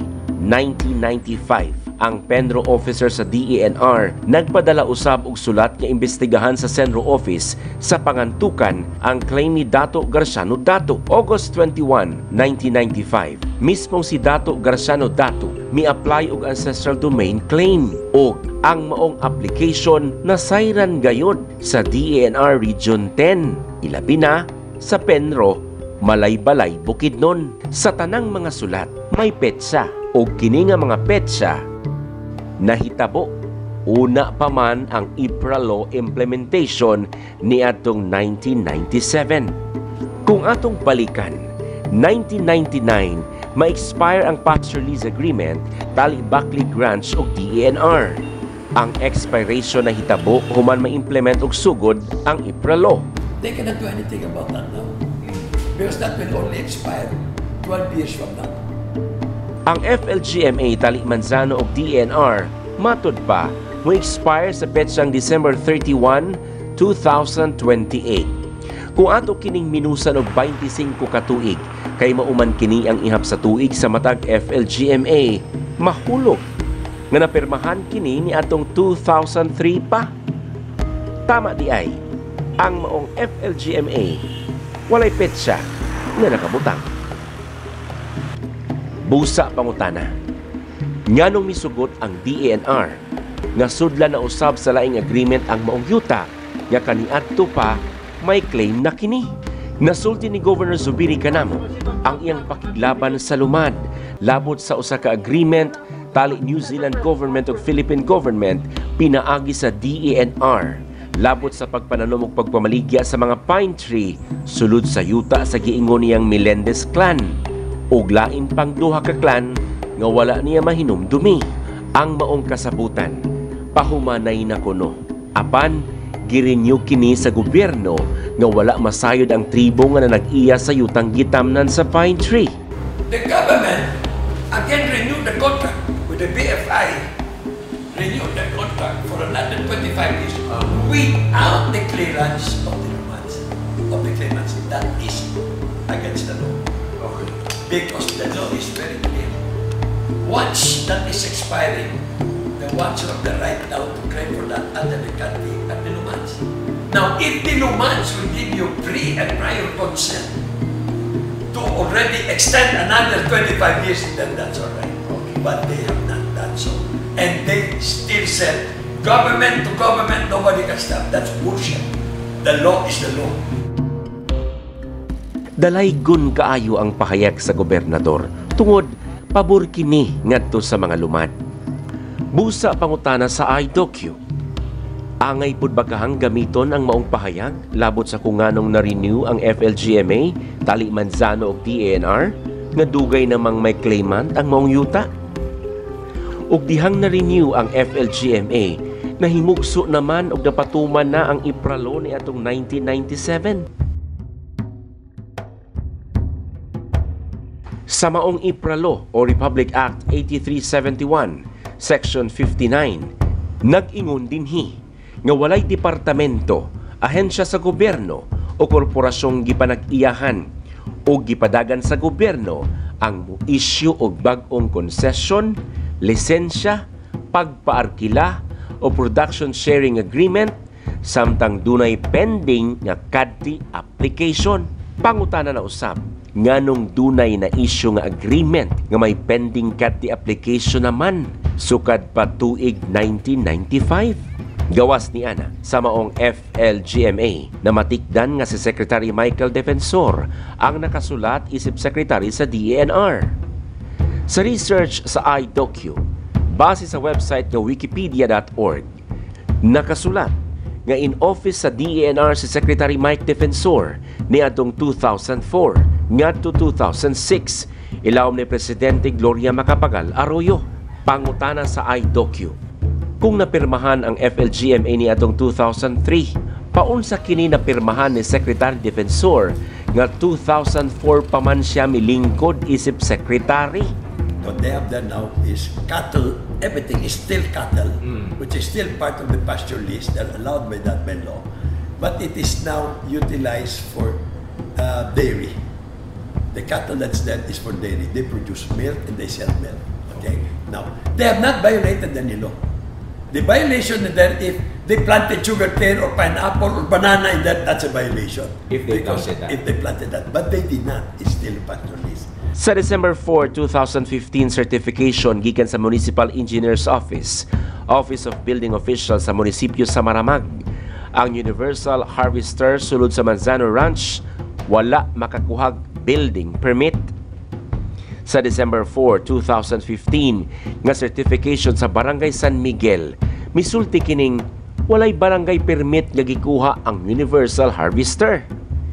1995, ang Penro officer sa DENR nagpadala usab og sulat nga imbestigahan sa Senro Office sa pangantukan ang claim ni Dato Garciano Datu. August 21, 1995, mismong si Dato Garciano Datu mi-apply og ancestral domain claim og ang maong application na sayran gayod sa DENR Region 10, ilabi na sa Penro, Malaybalay, Bukidnon. Sa tanang mga sulat may petsa o kini nga mga petsa nahitabo una pa man ang IPRA law implementation ni atong 1997. Kung atong balikan, 1999 ma-expire ang pasture lease agreement tali Baklig Ranch o DENR. Ang expiration na hitabo human ma-implement og sugod ang IPRA law. They cannot do anything about that now because that will only expire 12 years from now. Ang FLGMA tali Manzano og DNR matod pa mo expire sa petsang December 31, 2028. Kung ato kining minusan og 25 ka tuig kay mauman kini ang ihap sa tuig sa matag FLGMA, mahulog nga napirmahan kini ni atong 2003 pa. Tama di ay ang maong FLGMA walay petsa nga nakabutang. Busa pangutana, nganong misugot ang DENR nga sudla na usab sa laing agreement ang maong yuta nga kaniadto pa may claim na kini. Nasulti ni Governor Zubiri kanamo ang iyang pakiglaban sa lumad labot sa usa ka agreement tali New Zealand government ug Philippine government pinaagi sa DENR labot sa pagpananom ug pagpamaligya sa mga pine tree sulod sa yuta sa giingon niyang Melendez clan ug lain pang duha ka clan nga wala niya mahinumdumi. Ang maong kasabutan pahumanay na kuno apan girenew kini sa gobyerno nga wala masayod ang tribo nga nag-iya sa yutang gitamnan sa pine tree. the government again renewed the contract with the BFI, renewed the contract for another 25 years without the clearance of the nomads, of the claimants. That is against the law. Okay. Because the law is very clear. Once that is expiring, the ones have the right now to claim for that under the country and the nomads. Now, if the nomads will give you pre and prior consent to already extend another 25 years, then that's all right. Okay. But they have not done so. And they still said, government to government, nobody can stop. That's bullshit. The law is the law. Dalaygon kaayo ang pahayag sa gobernador tungod pabor kini ngadto sa mga lumad. Busa pangutana sa IDOQ. Angay pud ba kahang gamiton ang maong pahayag labot sa kung nganong na-renew ang FLGMA, Tali Manzano ug DANR nga dugay namang may claimant ang maong yuta? Ug dihang na-renew ang FLGMA, nahimugso naman og napatuman na ang ipralo ni atong 1997. Sa maong ipralo o Republic Act 8371, Section 59, nag-ingon dinhi nga walay departamento, ahensya sa gobyerno o korporasyong gipanag-iyahan o gipadagan sa gobyerno ang mo-issue og bag-ong konsesyon, lisensya, pagpaarkila o production sharing agreement samtang dunay pending nga kadti application. Pangutana na usab, nganong dunay na issue nga agreement nga may pending kadti application naman sukad pa tuig 1995? Gawas ni ana sa maong FLGMA na matikdan nga si Secretary Michael Defensor ang nakasulat isip Secretary sa DANR. Sa research sa IDOQ, base sa website nga wikipedia.org, nakasulat nga in office sa DANR si Secretary Mike Defensor ni atong 2004 ngadto 2006 ilawom ni Presidente Gloria Macapagal Arroyo. Pangutana sa IDOQ, kung napirmahan ang FLGMA ni atong 2003, paunsa kini napirmahan ni Secretary Defensor nga 2004 pa man siya milingkod isip Secretary? What they have done now is cattle, everything is still cattle, which is still part of the pasture list that allowed by that by law. But it is now utilized for dairy. The cattle that's there is for dairy. They produce milk and they sell milk. Okay? Now, they have not violated any law. The violation is that if they planted sugarcane or pineapple or banana in that, that's a violation. If they planted that. If they planted that. But they did not. It's still a pasture list. Sa December 4, 2015 certification gikan sa Municipal Engineer's Office, Office of Building Officials sa munisipyo sa Maramag, ang Universal Harvester sulod sa Manzano Ranch wala makakuhag building permit. Sa December 4, 2015 nga certification sa Barangay San Miguel, misulti kining walay barangay permit nga gikuha ang Universal Harvester.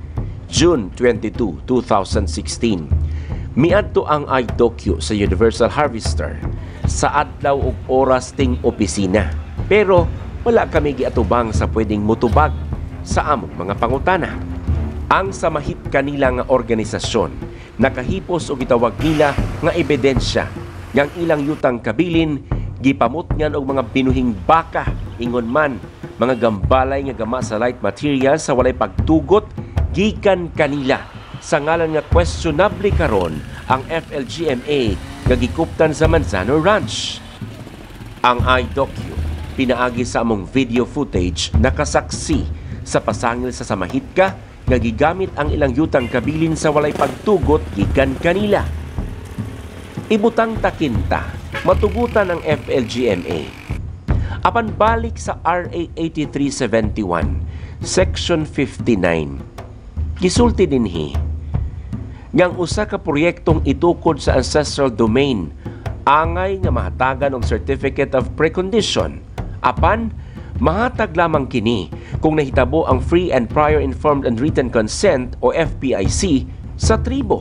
June 22, 2016, miadto ang IDOQ sa Universal Harvester sa adlaw ug oras ting opisina. Pero wala kami giatubang sa pwedeng mutubag sa among mga pangutana. Ang samahit kanila nga organisasyon nakahipos o gitawag nila nga ebidensya ng ilang yutang kabilin gipamot ngan og mga binuhing baka ingon man mga gambalay nga gama sa light material sa walay pagtugot gikan kanila sa ngalan nga questionable karon ang FLGMA nga gikuptan sa Manzano Ranch. Ang IDOQ pinaagi sa among video footage nakasaksi sa pasangil sa samahitka nga gigamit ang ilang yutang kabilin sa walay pagtugot gikan kanila. Ibutang takinta, matugutan ang FLGMA. Apan balik sa RA 8371, Section 59, gisulti dinhi ngang usa ka proyektong itukod sa ancestral domain angay nga mahatagan og Certificate of Precondition. Apan mahatag lamang kini kung nahitabo ang Free and Prior Informed and Written Consent o FPIC sa tribo.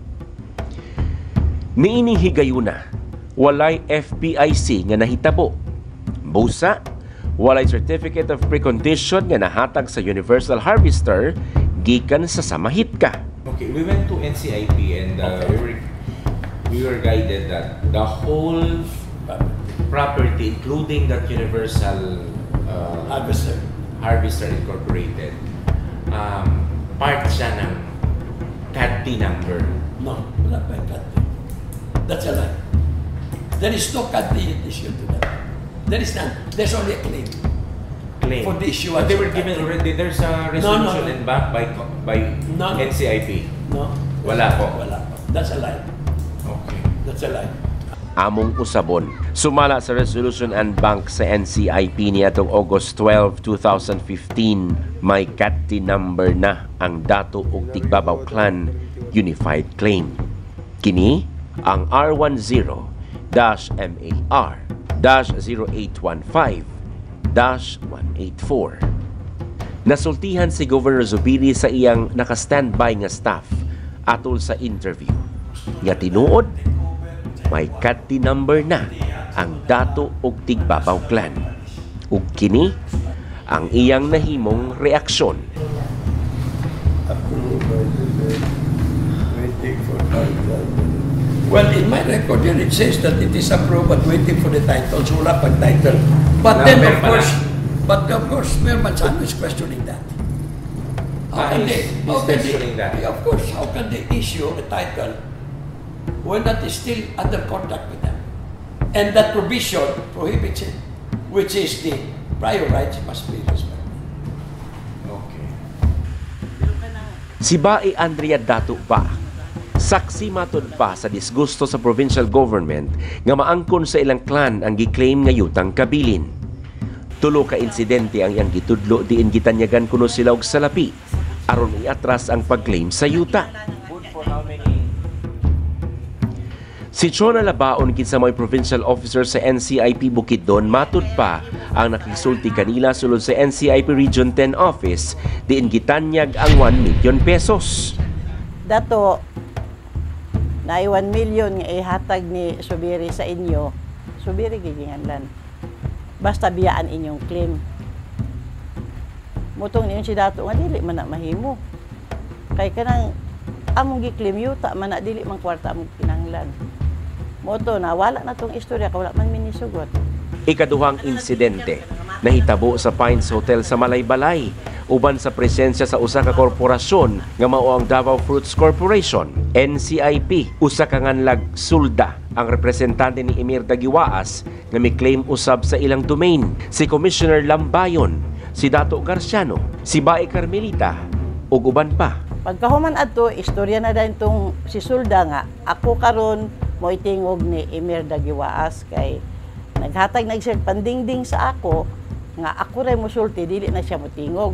Niining higayuna, walay FPIC nga nahitabo. Busa, walay Certificate of Precondition nga nahatag sa Universal Harvester gikan sa samahitka. Okay, we went to NCIP and we were guided that the whole property, including that Universal Harvester Incorporated, part siya ng CAD number. No, wala pa yung CAD. That's a lie. There is no CAD issue to that. There is none. There's only a claim. For the issue. But they were given already. There's a resolution and back by NCIP. No. Wala po. Wala po. That's a lie. Okay. That's a lie. Among usabon, sumala sa resolution and bank sa NCIP niadtong August 12, 2015, may CAT number na ang Datu ug Tigbabao Clan Unified Claim. Kini ang R10-MAR-0815-184. Nasultihan si Governor Zubiri sa iyang naka-standby nga staff atol sa interview. Nga tinuod, may CAT number na ang Datu ug Tigbabao Clan. Ug kini ang iyang nahimong reaksyon. Well, in my record here, it says that it is approved but waiting for the title. So wala pang title. But then, of course, Mayor Manzano is questioning that. How can they issue a title when that is still under contract with them? And that provision prohibits it, which is the prior rights must be respected. Okay. Si Bae Andrea Datu ba? Saksi matod pa sa disgusto sa provincial government nga maangkon sa ilang clan ang giklaim nga yutang kabilin. Tulo ka insidente ang iyang gitudlo diin gitanyagan kuno sila og salapi aron iatras ang pagklaim sa yuta. Si Chona Labaon kinsa may provincial officer sa NCIP Bukidnon matud pa ang nakisulti kanila sulod sa NCIP Region 10 office diin gitanyag ang 1 million pesos. Dato na 1 million nga ihatag ni Subiri sa inyo, Subiri giginganlan. Basta biyaan inyong claim. Mutong niyon si Dato nga dili man na mahimo. Kay kanang among gi-claim yuta man na dili man kwarta among kinahanglan. Moto na wala na tong istorya kay wala man minisugot. Ikaduhang insidente nahitabo sa Pines Hotel sa Malaybalay uban sa presensya sa usa ka korporasyon nga mao ang Davao Fruits Corporation, NCIP. Usa ka nganlag sulda ang representante ni Emir Dagiwaas nga may claim usab sa ilang domain, si Commissioner Lambayon, si Dato Garciano, si Bae Carmelita ug uban pa. Pagkahuman adto istorya na dayon tong si sulda nga ako karon mo itingog ni Emir Dagiwaas kay naghatag siya pandingding sa ako nga ako ray mosulti dili na siya motingog.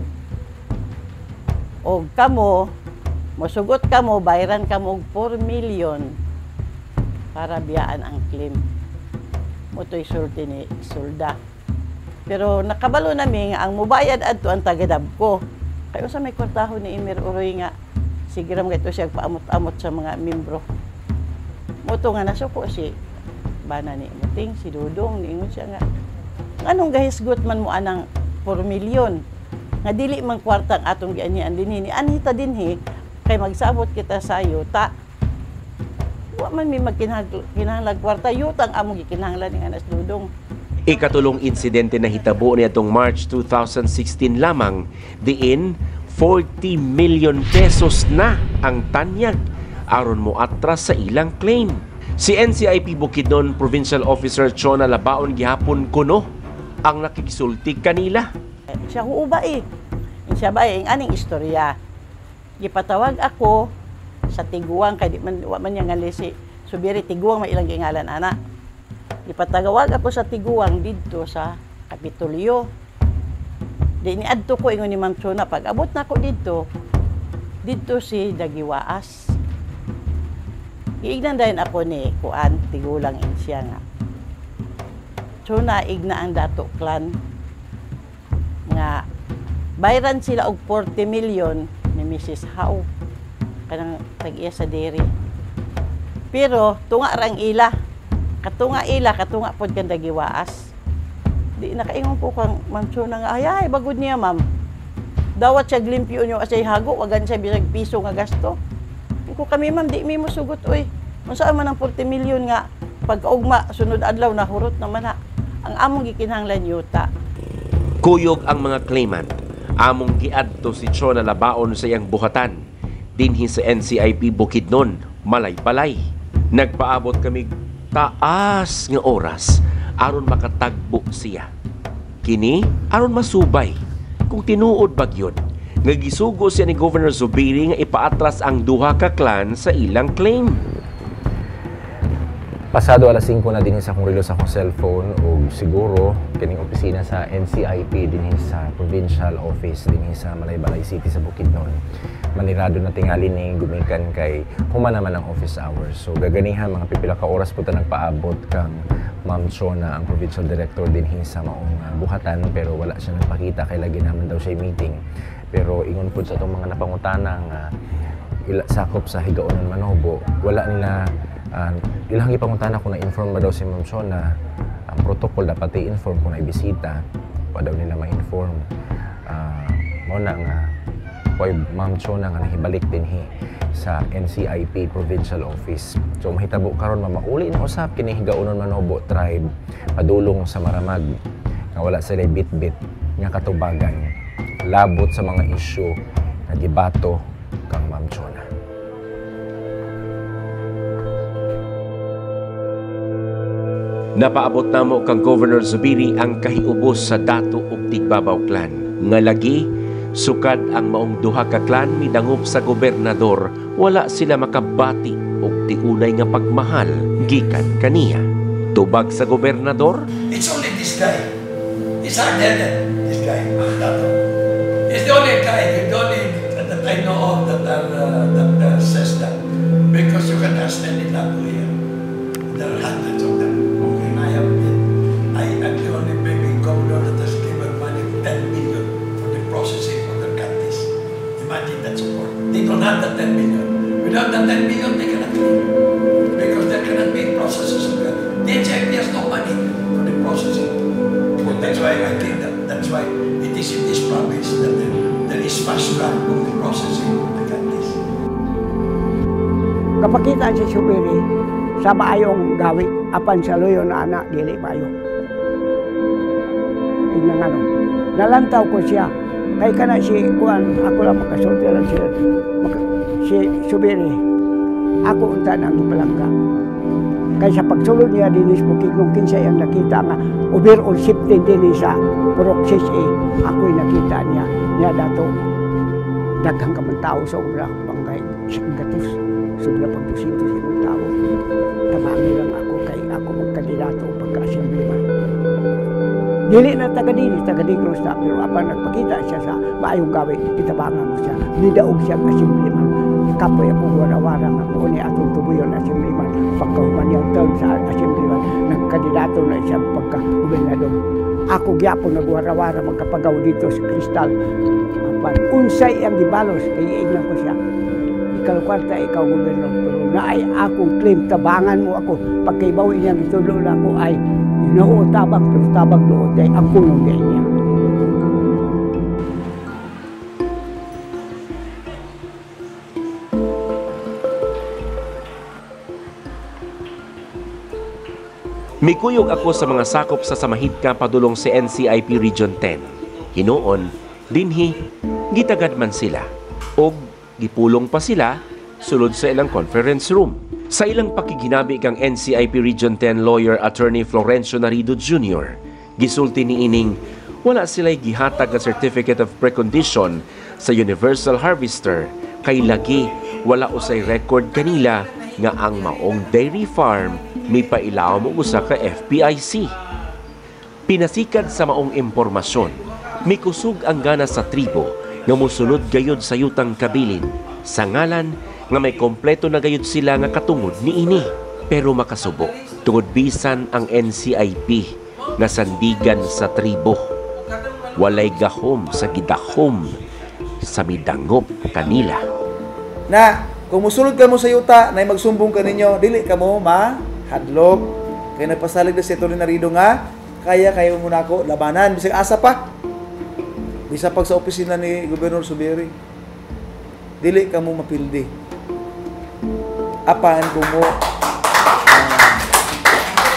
O kamo mosugot kamo bayaran kamo og 4 million para biyaan ang claim. Motoy sulti ni sulda. Pero nakabalo nami nga ang mubayad adto ang tagadab ko. Kay usa may kwartaho ni Emir Uroy nga sigiram gayto siya paamot-amot sa mga membro. Moto nga nasuko si bana ni Muting, si Dudong, niingon siya nga anong gahisgot man mo anang 4 million nga dili man kwarta ang atong gianian dinhi ni anhita dinhi kay magsabot kita sa yuta wa man mi magkinahanglan kwarta yuta ang among gikinahanglan ni Anas Dudong. Ikatulong insidente na hitabo niadtong March 2016 lamang diin 40 million pesos na ang tanyag aron mo atras sa ilang claim. Si NCIP Bukidnon Provincial Officer Chona Labaon gihapon kuno ang nakikisulti kanila. Siya huubay. Siya ba ang aning istorya. Gipatawag ako sa tiguang kay di man wa man nga si Subiri tiguang may ilang gingalan ana. Gipatawag ako sa tiguang didto sa Kapitolyo. Di ni adto ko ingon ni Ma'am Chona pag abot na ko didto si Dagiwaas. Iignan dayon ako ni kuan tigulang insya nga. Chona igna ang Dato Clan nga bayran sila og 40 million ni Mrs. How kanang tag-iya sa dairy. Pero tunga rang ila. Katunga pod kan Dagiwaas. Di nakaingon po kang Ma'am Chona nga ay bagod niya ma'am. Dawat siya glimpyo nyo asay hago wagan siya bisag piso nga gasto. Ko kami ma'am di mi mosugot oy. Kung saan man ang 40 milyon nga, pagkaugma, sunod adlaw, nahurot naman na. Ang among gikinahanglan yuta. Kuyog ang mga claimant. Among giadto si Chona labaon sa iyang buhatan. Dinhi sa NCIP Bukidnon, malay-balay. Nagpaabot kami taas nga oras aron makatagbo siya. Kini aron masubay kung tinuod bagyod nga gisugo siya ni Governor Zubiri nga ipaatras ang duha ka clan sa ilang claim. Pasado alas 5 na din sa akong relo sa akong cellphone o siguro kining opisina sa NCIP din sa provincial office din sa Malaybalay City sa Bukidnon. Manirado na tingali ni gumikan kay human naman ang office hours. So gaganihan mga pipila ka oras po ta nagpaabot kang Ma'am Chona ang provincial director din sa maong buhatan pero wala siya nagpakita kay lagi naman daw siya meeting. Pero ingon po sa itong mga napangutanang sakop sa Higaonon Manobo, wala nila ilang ipangutana kung na-inform ba daw si Ma'am Chona ang protocol dapat i-inform kung na-ibisita pa daw nila ma-inform mo na nga kay Ma'am Chona nga nahibalik din sa NCIP provincial office. So mahitabo karon mamauli na usap kini Higaonon Manobo tribe padulong sa Maramag nga wala sila bit-bit nga katubagan labot sa mga isyu na gibato kang Ma'am Chona. Napaabot namo kang Governor Zubiri ang kahiubos sa Datu ug Tigbabao Clan. Nga lagi, sukad ang maong duha ka clan midangop sa gobernador, wala sila makabati ug tiunay nga pagmahal gikan kaniya. Tubag sa gobernador, it's only this guy. It's hard-headed, this guy, Datu. He's the only guy, the only that I know of that says that. Because you can ask any Datu here. There are hundreds of them. I'm the only baby governor that has given money 10 million for the processing of their candies. Imagine that support. They don't have that 10 million. Without that 10 million, they cannot clean. Because there cannot be processes of that. The NCIP has no money for the processing. So that's why I think that's why it is in this province that there is fast track of the processing of the candies. Kapag kita si Subiri, sa maayong gawi, apan sa luyo na anak, dili mayo. Tingnan ano, nalantaw ko siya. Kay kana si Juan, ako lang makasulti lang siya. Si Subiri, ako unta nang ipalangga. Kay sa pagsulod niya din sa Bukidnon, kinsa yung nakita nga, overall 15 din sa Proxys ako'y nakita niya dato. Daghang kamang sa obra, bangkay, siyang gatos. Sobra pagdusito siya ng tao. Tamangi lang ako kay ako magkandidato pagka-assemblyman. Dili na taga-Digros na, pero apan nagpakita siya sa maayong gawin, itabangan mo siya. Nidaog siyang assemblyman. Kapoy ako warawara nga po ni atong tubuyon assemblyman. Pagkahuman niyang term sa assemblyman, nagkandidato na siya pagka-gobernador. Ako gyapon nagwarawara magkapagaw dito sa Kristal. Apan, unsay ang gibalos, kaya ignan ko siya. Kalkwarta ikaw gobernador, pero naay akong claim, tabangan mo ako. Pagkaibaw niyang itulo na ako ay ginoo tabang, pero tabang doon ay ang kulong din niya. mikuyog ako sa mga sakop sa Samahidka padulong sa NCIP Region 10. Hinoon, dinhi, gitagad man sila. O gipulong pa sila sulod sa ilang conference room. Sa ilang pakiginabi kang NCIP Region 10 lawyer attorney Florencio Narido Jr., gisulti ni ining wala sila'y gihatag nga certificate of precondition sa Universal Harvester kay lagi wala usay record kanila nga ang maong dairy farm may pailaw mo usa ka FPIC. Pinasikad sa maong impormasyon, may kusog ang gana sa tribo nga musulod gayod sa yutang kabilin sa ngalan nga may kompleto na gayud sila nga katungod ni ini. Pero makasubo, tungod bisan ang NCIP nga sandigan sa tribo. Walay gahom sa gidahom sa midangop kanila. Na, kung musulod ka mo sa yuta, na magsumbong ka ninyo, dili ka mo mahadlok. Kaya nagpasalig na si Tony Narido nga, kaya mo na ako labanan. Bisag asa pa. Bisa pag sa opisina ni Gobernador Zubiri. Dili ka mo mapildi. Apaan ko mo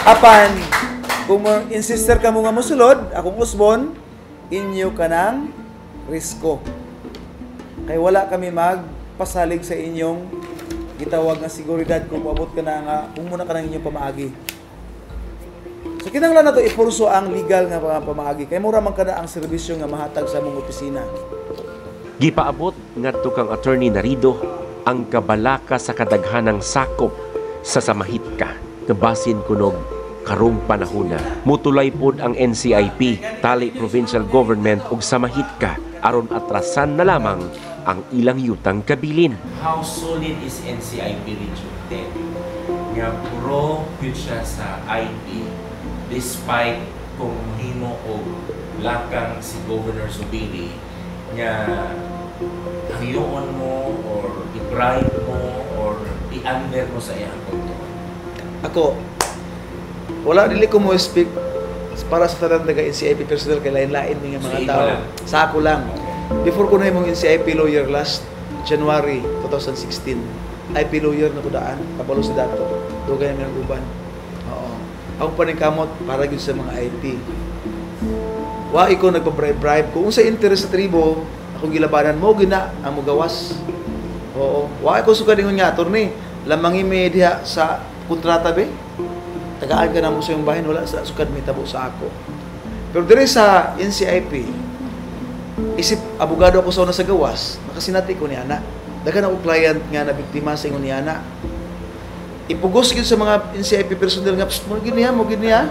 Apan, kung insister ka mo nga mosulod, akong usbon, inyo ka ng risko. Kaya wala kami magpasalig sa inyong gitawag nga seguridad kung maabot ka na nga, kung muna ka ng inyong pamaagi. So, kinanglan na ito, ipurso ang legal nga pamaagi. Kaya mura man ka na ang serbisyo nga mahatag sa mong opisina. Gipaabot ngadto kang Attorney Narido ang kabalaka sa kadaghanang sakop sa samahit ka. Nabasin kunog karong panahon na. Mutulay pod ang NCIP, tali provincial government ug samahit ka aron atrasan na lamang ang ilang yutang kabilin. How solid is NCIP Region 10? Nga puro yun siya sa IP despite kung himo o lakang si Governor Zubiri nga hayoon mo or i-bribe mo or i-under mo sa iyang kontrol. Ako, wala dili ko mo speak para sa tanan taga NCIP personnel kay lain-lain mga mga tao. Sa ako lang. Before ko na yung NCIP lawyer last January 2016, IP lawyer na ko daan, kabalo sa Datu. Dugay namin ang uban. Oo. Ako pa rin kamot para yun sa mga IP. Wa iko nagpa-bribe. Kung sa interest sa tribo, akong gilabanan mo, gina ang mugawas. Oo. Wa iko suka dingon nga, attorney. Lamang imi diha sa kontrata be. Tagaan ka na mo sa iyong bahin, wala sa sukad may tabo sa ako. Pero dire sa NCIP, isip abogado ako sa una sa gawas, makasinati ko ni ana. Daghan ako client nga na biktima sa ingon ni ana. Ipugos gyud sa mga NCIP personnel nga mo gini ha.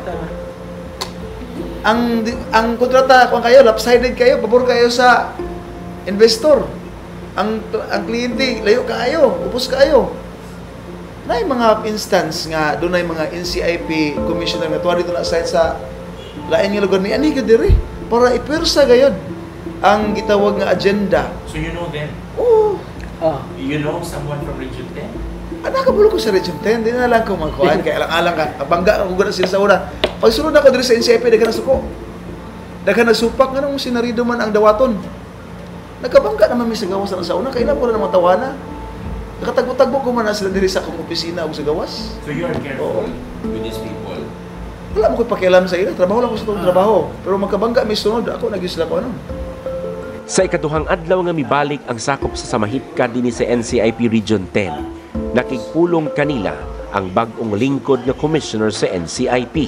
Ang kontrata kung kayo lopsided kayo, pabor kayo sa investor. Ang kliyente layo kaayo, upos kaayo. Na mga instance nga doon ay mga NCIP commissioner nga tuwa dito na aside sa lain nga lugar ni ani gyud diri para ipersa gayud ang gitawag nga agenda. So you know them? Oo. You know someone from Region 10? Nakabulo ko sa Region 10, di na lang ko magkuhan, kaya alang-alang ka, abangga ang ugat sila sa una. Pag sunod ako diri sa NCIP, daghan na suko. Daghan nagsupak nga nung sinarido man ang dawaton. Nagkabangga naman may sa gawas sa una, kailan ko na naman tawana. Nakatagbo-tagbo ko man na sila diri sa akong opisina o sa gawas. So you are careful with these people? Wala mo ko pakialam sa ila, trabaho lang ko sa itong trabaho. Pero magkabangga may sunod, ako nag-isla ko ano. Sa ikaduhang adlaw nga mibalik ang sakop sa samahit ka dinhi sa NCIP Region 10, nakigpulong kanila ang bag-ong lingkod na commissioner sa NCIP.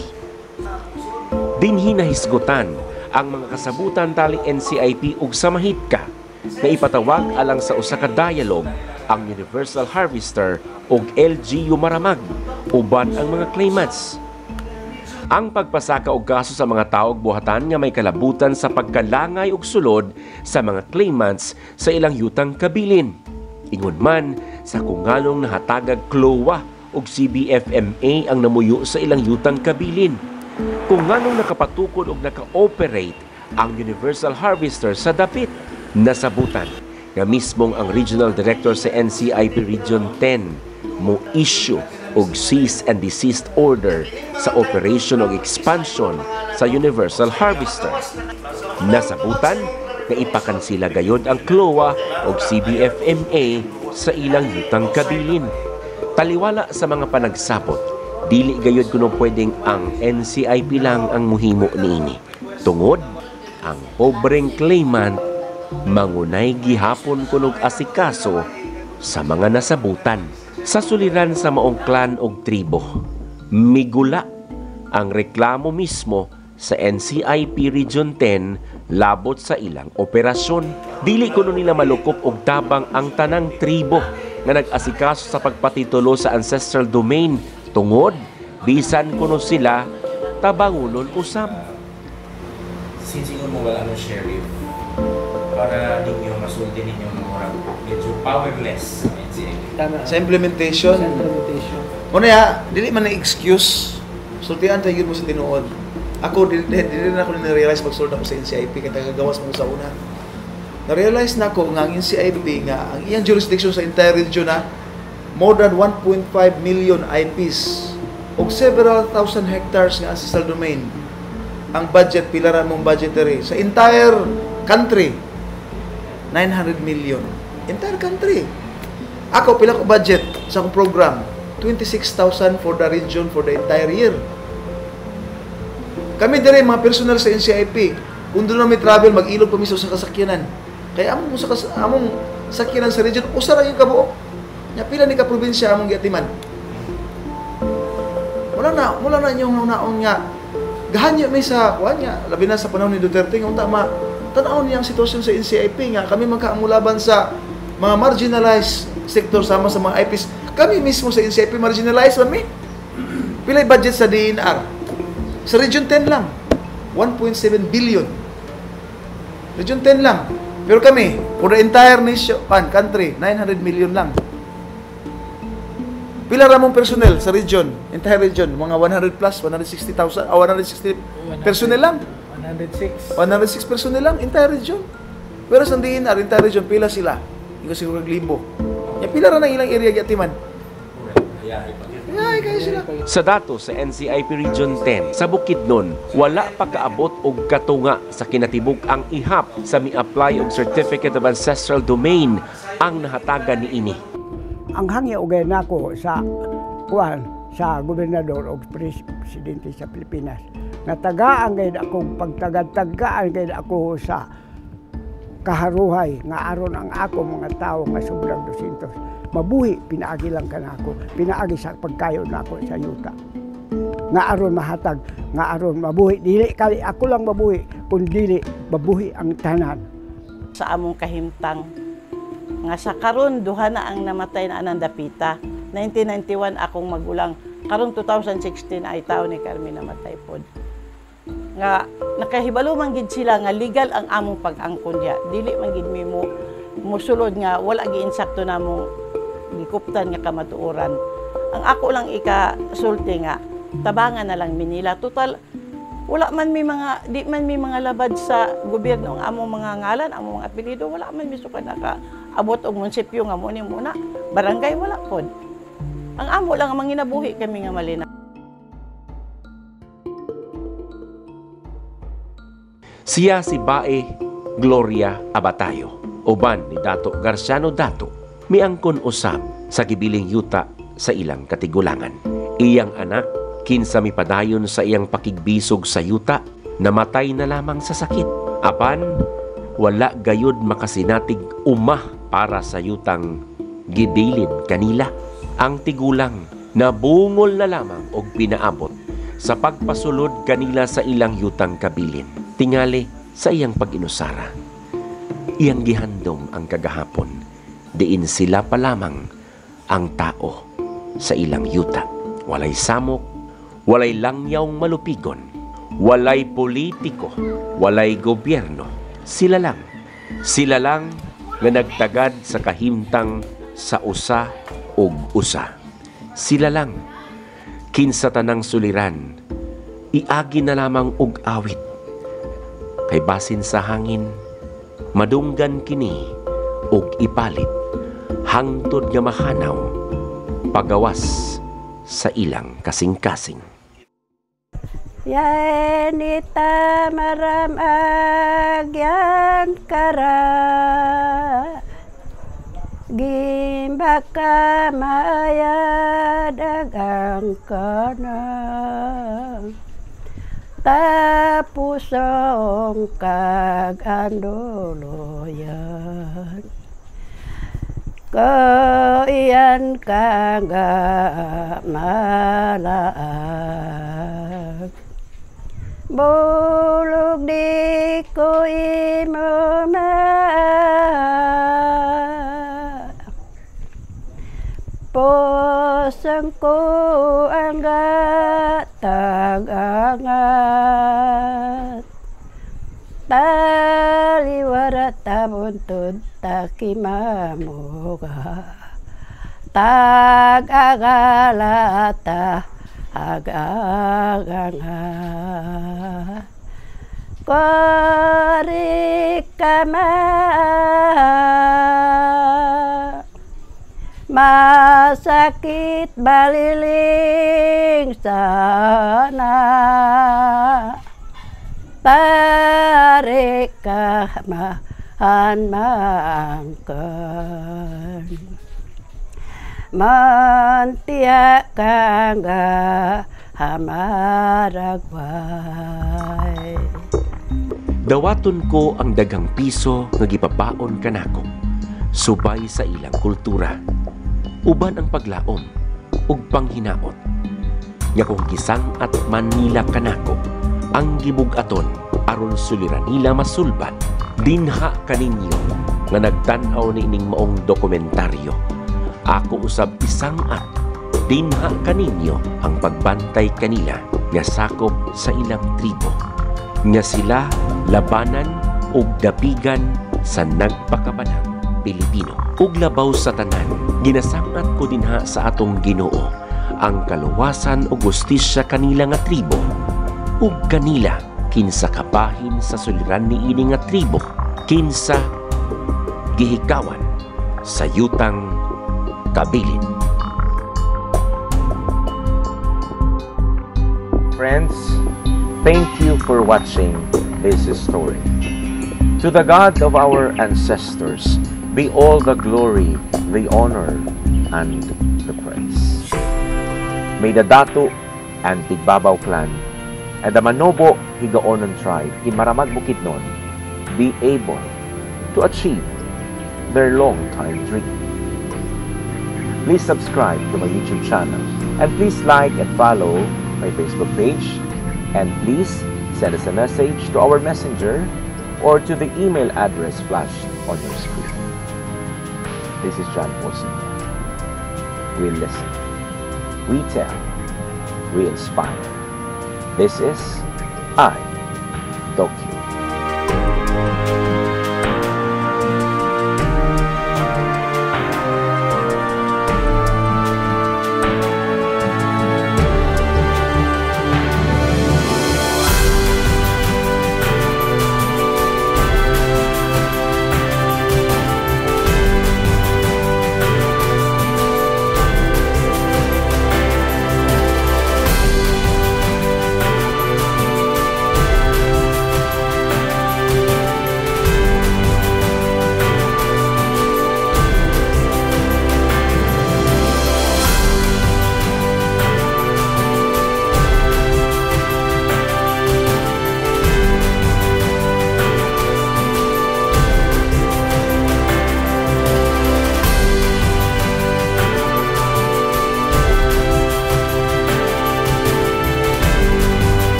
Dinhi nahisgutan ang mga kasabutan tali NCIP ug samahit ka na ipatawag alang sa usa ka dialogue ang Universal Harvester ug LGU Maramag uban ang mga claimants. Ang pagpasaka og kaso sa mga taog buhatan nga may kalabutan sa pagkalangay og sulod sa mga claimants sa ilang yutang kabilin. Ingon man sa kungalong nahatagag CLOA ug CBFMA ang namuyo sa ilang yutang kabilin. Kung nganong nakapatukod ug naka-operate ang Universal Harvester sa dapit, nasabutan nga mismong ang Regional Director sa NCIP Region 10 mo issue og cease and desist order sa operation og expansion sa Universal Harvester. Nasabutan na ipakansila gayod ang CLOA og CBFMA sa ilang yutang kabilin. Taliwala sa mga panagsabot, dili gayod kuno pwedeng ang NCIP lang ang muhimo niini. Tungod ang pobreng claimant mangunay gihapon kunog asikaso sa mga nasabutan. Sa suliran sa maong clan og tribo, migula ang reklamo mismo sa NCIP Region 10 labot sa ilang operasyon. Dili kuno nila malukop og tabang ang tanang tribo nga nag-asikaso sa pagpatitulo sa ancestral domain tungod bisan kuno sila tabangunon usab. Since ingon mo wala ng sheriff, para ninyo masulti ninyo mga medyo powerless sa implementation. Muna ya, dili man na excuse. Sultian tayo mo sa tinuod. Ako, dili na ako na-realize pag-sold ako sa NCIP kaya tagagawas mo sa una. Na-realize na ako nga ang NCIP nga, ang iyang jurisdiction sa entire region na more than 1.5 million IPs o several thousand hectares nga ancestral domain. Ang budget, pilaran mong budgetary sa entire country, 900 million. Entire country. Ako, pila ko budget sa akong program? 26,000 for the region for the entire year. Kami dire mga personal sa NCIP, kung doon namin travel, mag-ilog pa mismo sa kasakyanan. Kaya among sakyanan sa region, usara yung kabuok. Nya pila ni ka probinsya among giatiman. Wala na yung naon nga gahanyo may sa kuan nga labi na sa panahon ni Duterte nga unta tan-aw niyang sitwasyon sa NCIP nga kami magkaamulaban sa mga marginalized sector sama sa mga IPs. Kami mismo sa NCIP marginalized man mi. Pila budget sa DNR? Sa Region 10 lang. 1.7 billion. Region 10 lang. Pero kami, for the entire nation, country, 900 million lang. Pila ramong personnel sa region, entire region, mga 100 plus, 160,000, 160 personnel lang. 106 personnel lang, entire region. Pero sa DNR, entire region, pila sila? Hindi ko siguro libo. Yung pila rin ang ilang area gyatiman. Sa dato sa NCIP Region 10 sa Bukidnon, wala pa kaabot og katunga sa kinatibuk ang ihap sa mi-apply og Certificate of Ancestral Domain ang nahatagan ni ini. Ang hangya ugay nako sa sa gobernador o presidente sa Pilipinas na tagaan gayud akong pagtagad-tagaan gayud ako sa kaharuhay nga aron ang ako mga tawo nga sobrang 200 mabuhi pinaagi lang kanako pinaagi sa pagkayo nako sa yuta nga aron mahatag nga aron mabuhi dili kali ako lang mabuhi kun dili mabuhi ang tanan sa among kahimtang nga sa karon duha na ang namatay na anang dapita. 1991 akong magulang. Karon 2016 ay taon ni Carmen namatay pod. Nga nakahibalo man gid sila nga legal ang among pag-angkon diha. Dili man gid mi mo musulod nga wala giinsakto namong gikuptan nga kamatuoran. Ang ako lang ikasulti nga tabangan na lang minila. Total wala man may mga di man may mga labad sa gobyerno ang among mga ngalan, among mga apelyido, wala man misukan naka abot og munisipyo nga mo ni muna, barangay wala pod. Ang amo lang ang manginabuhi kami nga malina. Siya si Bae Gloria Abatayo, uban ni Dato Garciano Dato, miangkon usab sa gibiling yuta sa ilang katigulangan. Iyang anak kinsa mipadayon sa iyang pakigbisog sa yuta, namatay na lamang sa sakit. Apan, wala gayud makasinatig umah para sa yutang gibilin kanila. Ang tigulang nabungol na lamang og pinaabot sa pagpasulod kanila sa ilang yutang kabilin. Tingali sa iyang pag-inusara. Iyang gihandom ang kagahapon, diin sila pa lamang ang tao sa ilang yuta. Walay samok, walay langyawng malupigon, walay politiko, walay gobyerno. Sila lang nga nagtagad sa kahimtang sa usa ug usa. Sila lang kinsa tanang suliran, iagi na lamang og awit. Kay basin sa hangin, madunggan kini og ipalit, hangtod nga mahanaw, pagawas sa ilang kasing-kasing. Yanita maramag yan kara gimbaka maya dagang kana tapusong kagandoloyan kaiyan kangga malaag bulog di ko imama posang ko ang tagangat taliwara tabuntod takimamuga tagagalata agaganga korikama masakit baliling sana tarik kamahan mangkan mantia kangga hamaragwan Dawaton ko ang daghang piso nga gipabaon kanako, subay sa ilang kultura, uban ang paglaom ug panghinaot. Nga kung gisang at Manila kanako, ang gibug-aton aron suliran nila masulbat, dinha kaninyo nga nagtan-aw ni ining maong dokumentaryo. Ako usab isang at dinha kaninyo ang pagbantay kanila nga sakop sa ilang tribo, nga sila labanan ug dapigan sa nagpakabanang Pilipino. Ug labaw sa tanan, ginasangat ko dinha sa atong Ginoo ang kaluwasan ug hustisya kanila nga tribo, ug kanila kinsa kabahin sa suliran ni ini nga tribo, kinsa gihikawan sa yutang kabilin. Friends, thank you for watching this story. To the God of our ancestors be all the glory, the honor, and the praise. May the Datu and Tigbabao Clan and the Manobo Higaonon tribe in Maramag, Bukidnon be able to achieve their long-time dream. Please subscribe to my YouTube channel and please like and follow my Facebook page, and please send us a message to our messenger or to the email address flashed on your screen. This is John Seniel. We listen, we tell, we inspire. This is I, Docu.